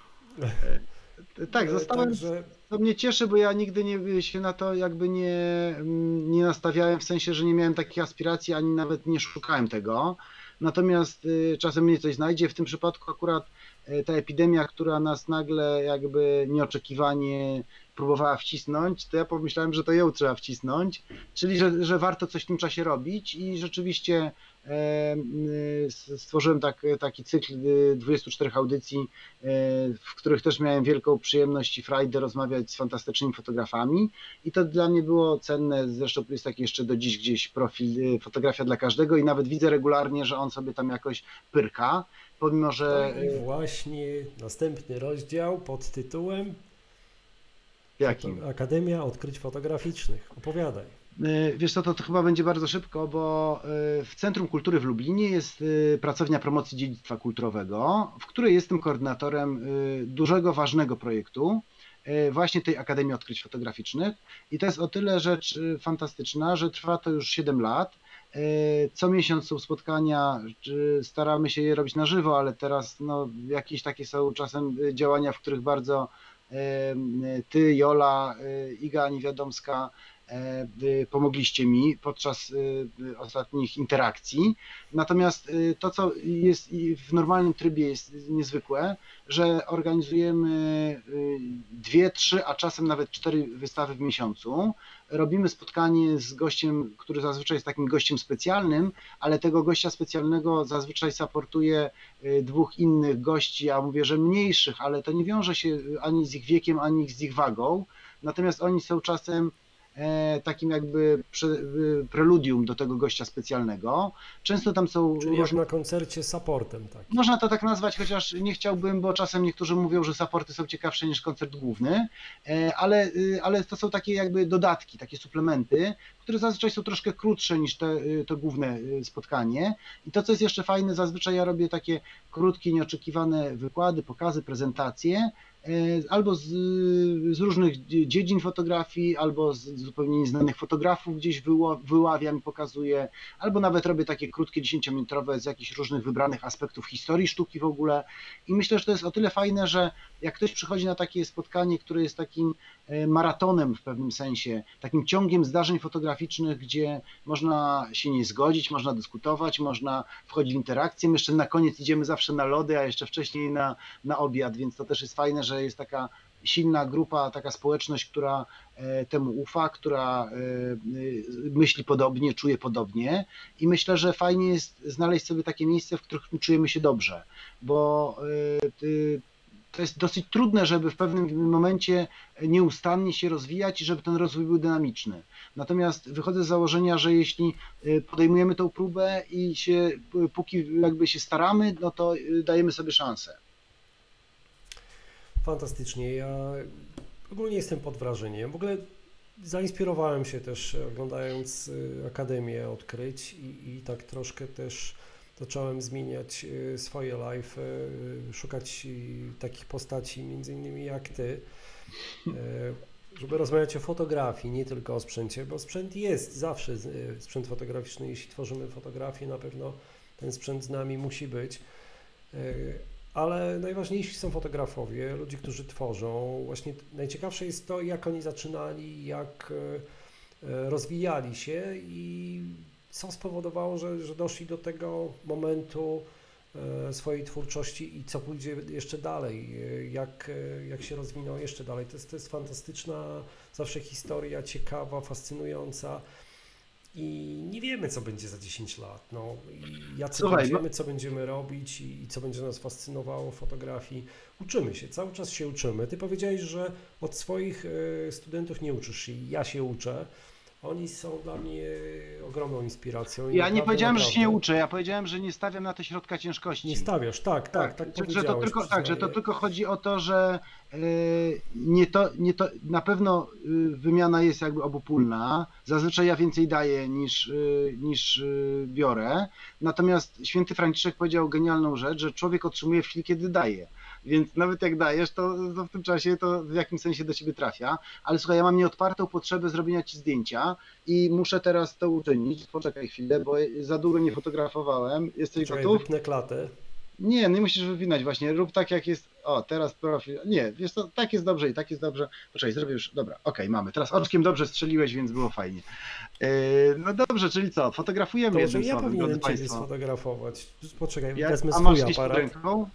Tak, zostałem. Także To mnie cieszy, bo ja nigdy się na to jakby nie nastawiałem, w sensie, że nie miałem takich aspiracji, ani nawet nie szukałem tego. Natomiast czasem mnie coś znajdzie. W tym przypadku akurat ta epidemia, która nas nagle jakby nieoczekiwanie próbowała wcisnąć, to ja pomyślałem, że to ją trzeba wcisnąć, czyli że warto coś w tym czasie robić i rzeczywiście stworzyłem taki cykl 24 audycji, w których też miałem wielką przyjemność i frajdę rozmawiać z fantastycznymi fotografami i to dla mnie było cenne, zresztą jest taki jeszcze do dziś gdzieś profil Fotografia dla każdego i nawet widzę regularnie, że on sobie tam jakoś pyrka, pomimo że... No i właśnie następny rozdział pod tytułem Jakim? Akademia Odkryć Fotograficznych. Opowiadaj. Wiesz co, to chyba będzie bardzo szybko, bo w Centrum Kultury w Lublinie jest pracownia promocji dziedzictwa kulturowego, w której jestem koordynatorem dużego, ważnego projektu, właśnie tej Akademii Odkryć Fotograficznych i to jest o tyle rzecz fantastyczna, że trwa to już 7 lat. Co miesiąc są spotkania, staramy się je robić na żywo, ale teraz no, jakieś takie są czasem działania, w których bardzo ty, Jola, Iga Niewiadomska pomogliście mi podczas ostatnich interakcji. Natomiast to, co jest w normalnym trybie jest niezwykłe, że organizujemy 2, 3, a czasem nawet 4 wystawy w miesiącu. Robimy spotkanie z gościem, który zazwyczaj jest takim gościem specjalnym, ale tego gościa specjalnego zazwyczaj supportuje 2 innych gości, ja mówię, że mniejszych, ale to nie wiąże się ani z ich wiekiem, ani z ich wagą. Natomiast oni są czasem takim jakby preludium do tego gościa specjalnego. Często tam są... Czyli jak na koncercie supportem. Tak. Można to tak nazwać, chociaż nie chciałbym, bo czasem niektórzy mówią, że supporty są ciekawsze niż koncert główny, ale to są takie jakby dodatki, takie suplementy, które zazwyczaj są troszkę krótsze niż to główne spotkanie. I to, co jest jeszcze fajne, zazwyczaj ja robię takie krótkie, nieoczekiwane wykłady, pokazy, prezentacje, albo z różnych dziedzin fotografii, albo z zupełnie nieznanych fotografów gdzieś wyławiam i pokazuję, albo nawet robię takie krótkie 10-minutowe z jakichś różnych wybranych aspektów historii sztuki w ogóle. I myślę, że to jest o tyle fajne, że jak ktoś przychodzi na takie spotkanie, które jest takim maratonem w pewnym sensie, takim ciągiem zdarzeń fotograficznych, gdzie można się nie zgodzić, można dyskutować, można wchodzić w interakcję. My jeszcze na koniec idziemy zawsze na lody, a jeszcze wcześniej na obiad, więc to też jest fajne, że jest taka silna grupa, taka społeczność, która temu ufa, która myśli podobnie, czuje podobnie i myślę, że fajnie jest znaleźć sobie takie miejsce, w których czujemy się dobrze, bo to jest dosyć trudne, żeby w pewnym momencie nieustannie się rozwijać i żeby ten rozwój był dynamiczny. Natomiast wychodzę z założenia, że jeśli podejmujemy tą próbę i póki jakby się staramy, no to dajemy sobie szansę. Fantastycznie. Ja ogólnie jestem pod wrażeniem. W ogóle zainspirowałem się też oglądając Akademię Odkryć i tak troszkę też zacząłem zmieniać swoje life, szukać takich postaci między innymi jak ty, żeby rozmawiać o fotografii, nie tylko o sprzęcie, bo sprzęt jest zawsze, sprzęt fotograficzny, jeśli tworzymy fotografię, na pewno ten sprzęt z nami musi być. Ale najważniejsi są fotografowie, ludzie, którzy tworzą. Właśnie najciekawsze jest to, jak oni zaczynali, jak rozwijali się i co spowodowało, że doszli do tego momentu swojej twórczości i co pójdzie jeszcze dalej, jak się rozwiną jeszcze dalej. To jest fantastyczna zawsze historia, ciekawa, fascynująca. I nie wiemy, co będzie za 10 lat. No, i jacy będziemy, co będziemy robić i co będzie nas fascynowało w fotografii. Uczymy się, cały czas się uczymy. Ty powiedziałeś, że od swoich studentów nie uczysz się. Ja się uczę. Oni są dla mnie ogromną inspiracją. Ja nie powiedziałem, że się nie uczę, ja powiedziałem, że nie stawiam na to środka ciężkości. Nie stawiasz, tak że to tylko chodzi o to, że na pewno wymiana jest jakby obopólna. Zazwyczaj ja więcej daję niż biorę. Natomiast święty Franciszek powiedział genialną rzecz, że człowiek otrzymuje w chwili, kiedy daje. Więc nawet jak dajesz, to w tym czasie to w jakimś sensie do ciebie trafia. Ale słuchaj, ja mam nieodpartą potrzebę zrobienia ci zdjęcia i muszę teraz to uczynić. Poczekaj chwilę, bo za długo nie fotografowałem. Jesteś gotów? Wypnę klatę. Nie musisz wypinać właśnie. Rób tak jak jest. O, teraz profil. Nie, wiesz co, tak jest dobrze i tak jest dobrze. Poczekaj, zrobię już. Dobra, okej, mamy. Teraz oczkiem dobrze strzeliłeś, więc było fajnie. No dobrze, czyli co? Fotografujemy jednym słowem, drodzy powinienem ciebie państwo. sfotografować. Poczekaj, wezmę A swój masz gdzieś pod aparat. ręką?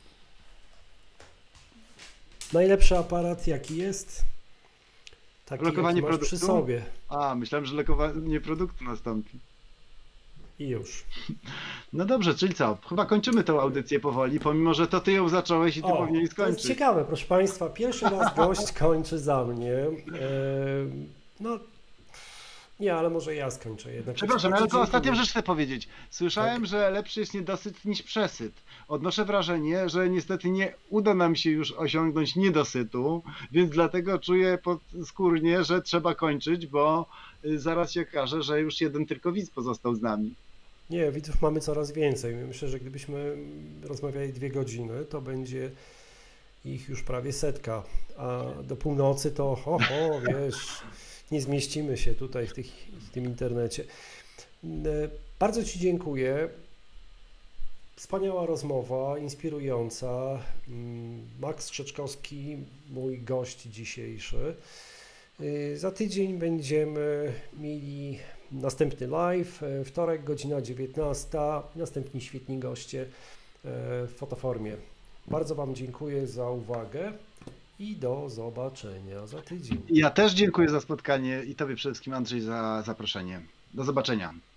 Najlepszy aparat jaki jest? Taki Lokowanie jaki masz przy produktu? sobie. A, myślałem, że lokowanie produktu nastąpi. I już. No dobrze, czyli co? Chyba kończymy tę audycję powoli, pomimo że to ty ją zacząłeś i ty powinieneś to jest skończyć. ciekawe, proszę Państwa, pierwszy raz gość kończy za mnie. No, nie, ale może ja skończę jednak. Przepraszam, ale tylko ostatnią rzecz chcę powiedzieć. Słyszałem, Tak. że lepszy jest niedosyt niż przesyt. Odnoszę wrażenie, że niestety nie uda nam się już osiągnąć niedosytu, więc dlatego czuję podskórnie, że trzeba kończyć, bo zaraz się okaże, że już jeden tylko widz pozostał z nami. Nie, widzów mamy coraz więcej. Myślę, że gdybyśmy rozmawiali 2 godziny, to będzie ich już prawie 100, a do północy to wiesz, nie zmieścimy się tutaj w tym internecie. Bardzo Ci dziękuję. Wspaniała rozmowa, inspirująca. Max Strzeczkowski, mój gość dzisiejszy. Za tydzień będziemy mieli następny live, wtorek, godzina 19, następni świetni goście w Fotoformie. Bardzo Wam dziękuję za uwagę i do zobaczenia za tydzień. Ja też dziękuję za spotkanie i Tobie przede wszystkim, Andrzej, za zaproszenie. Do zobaczenia.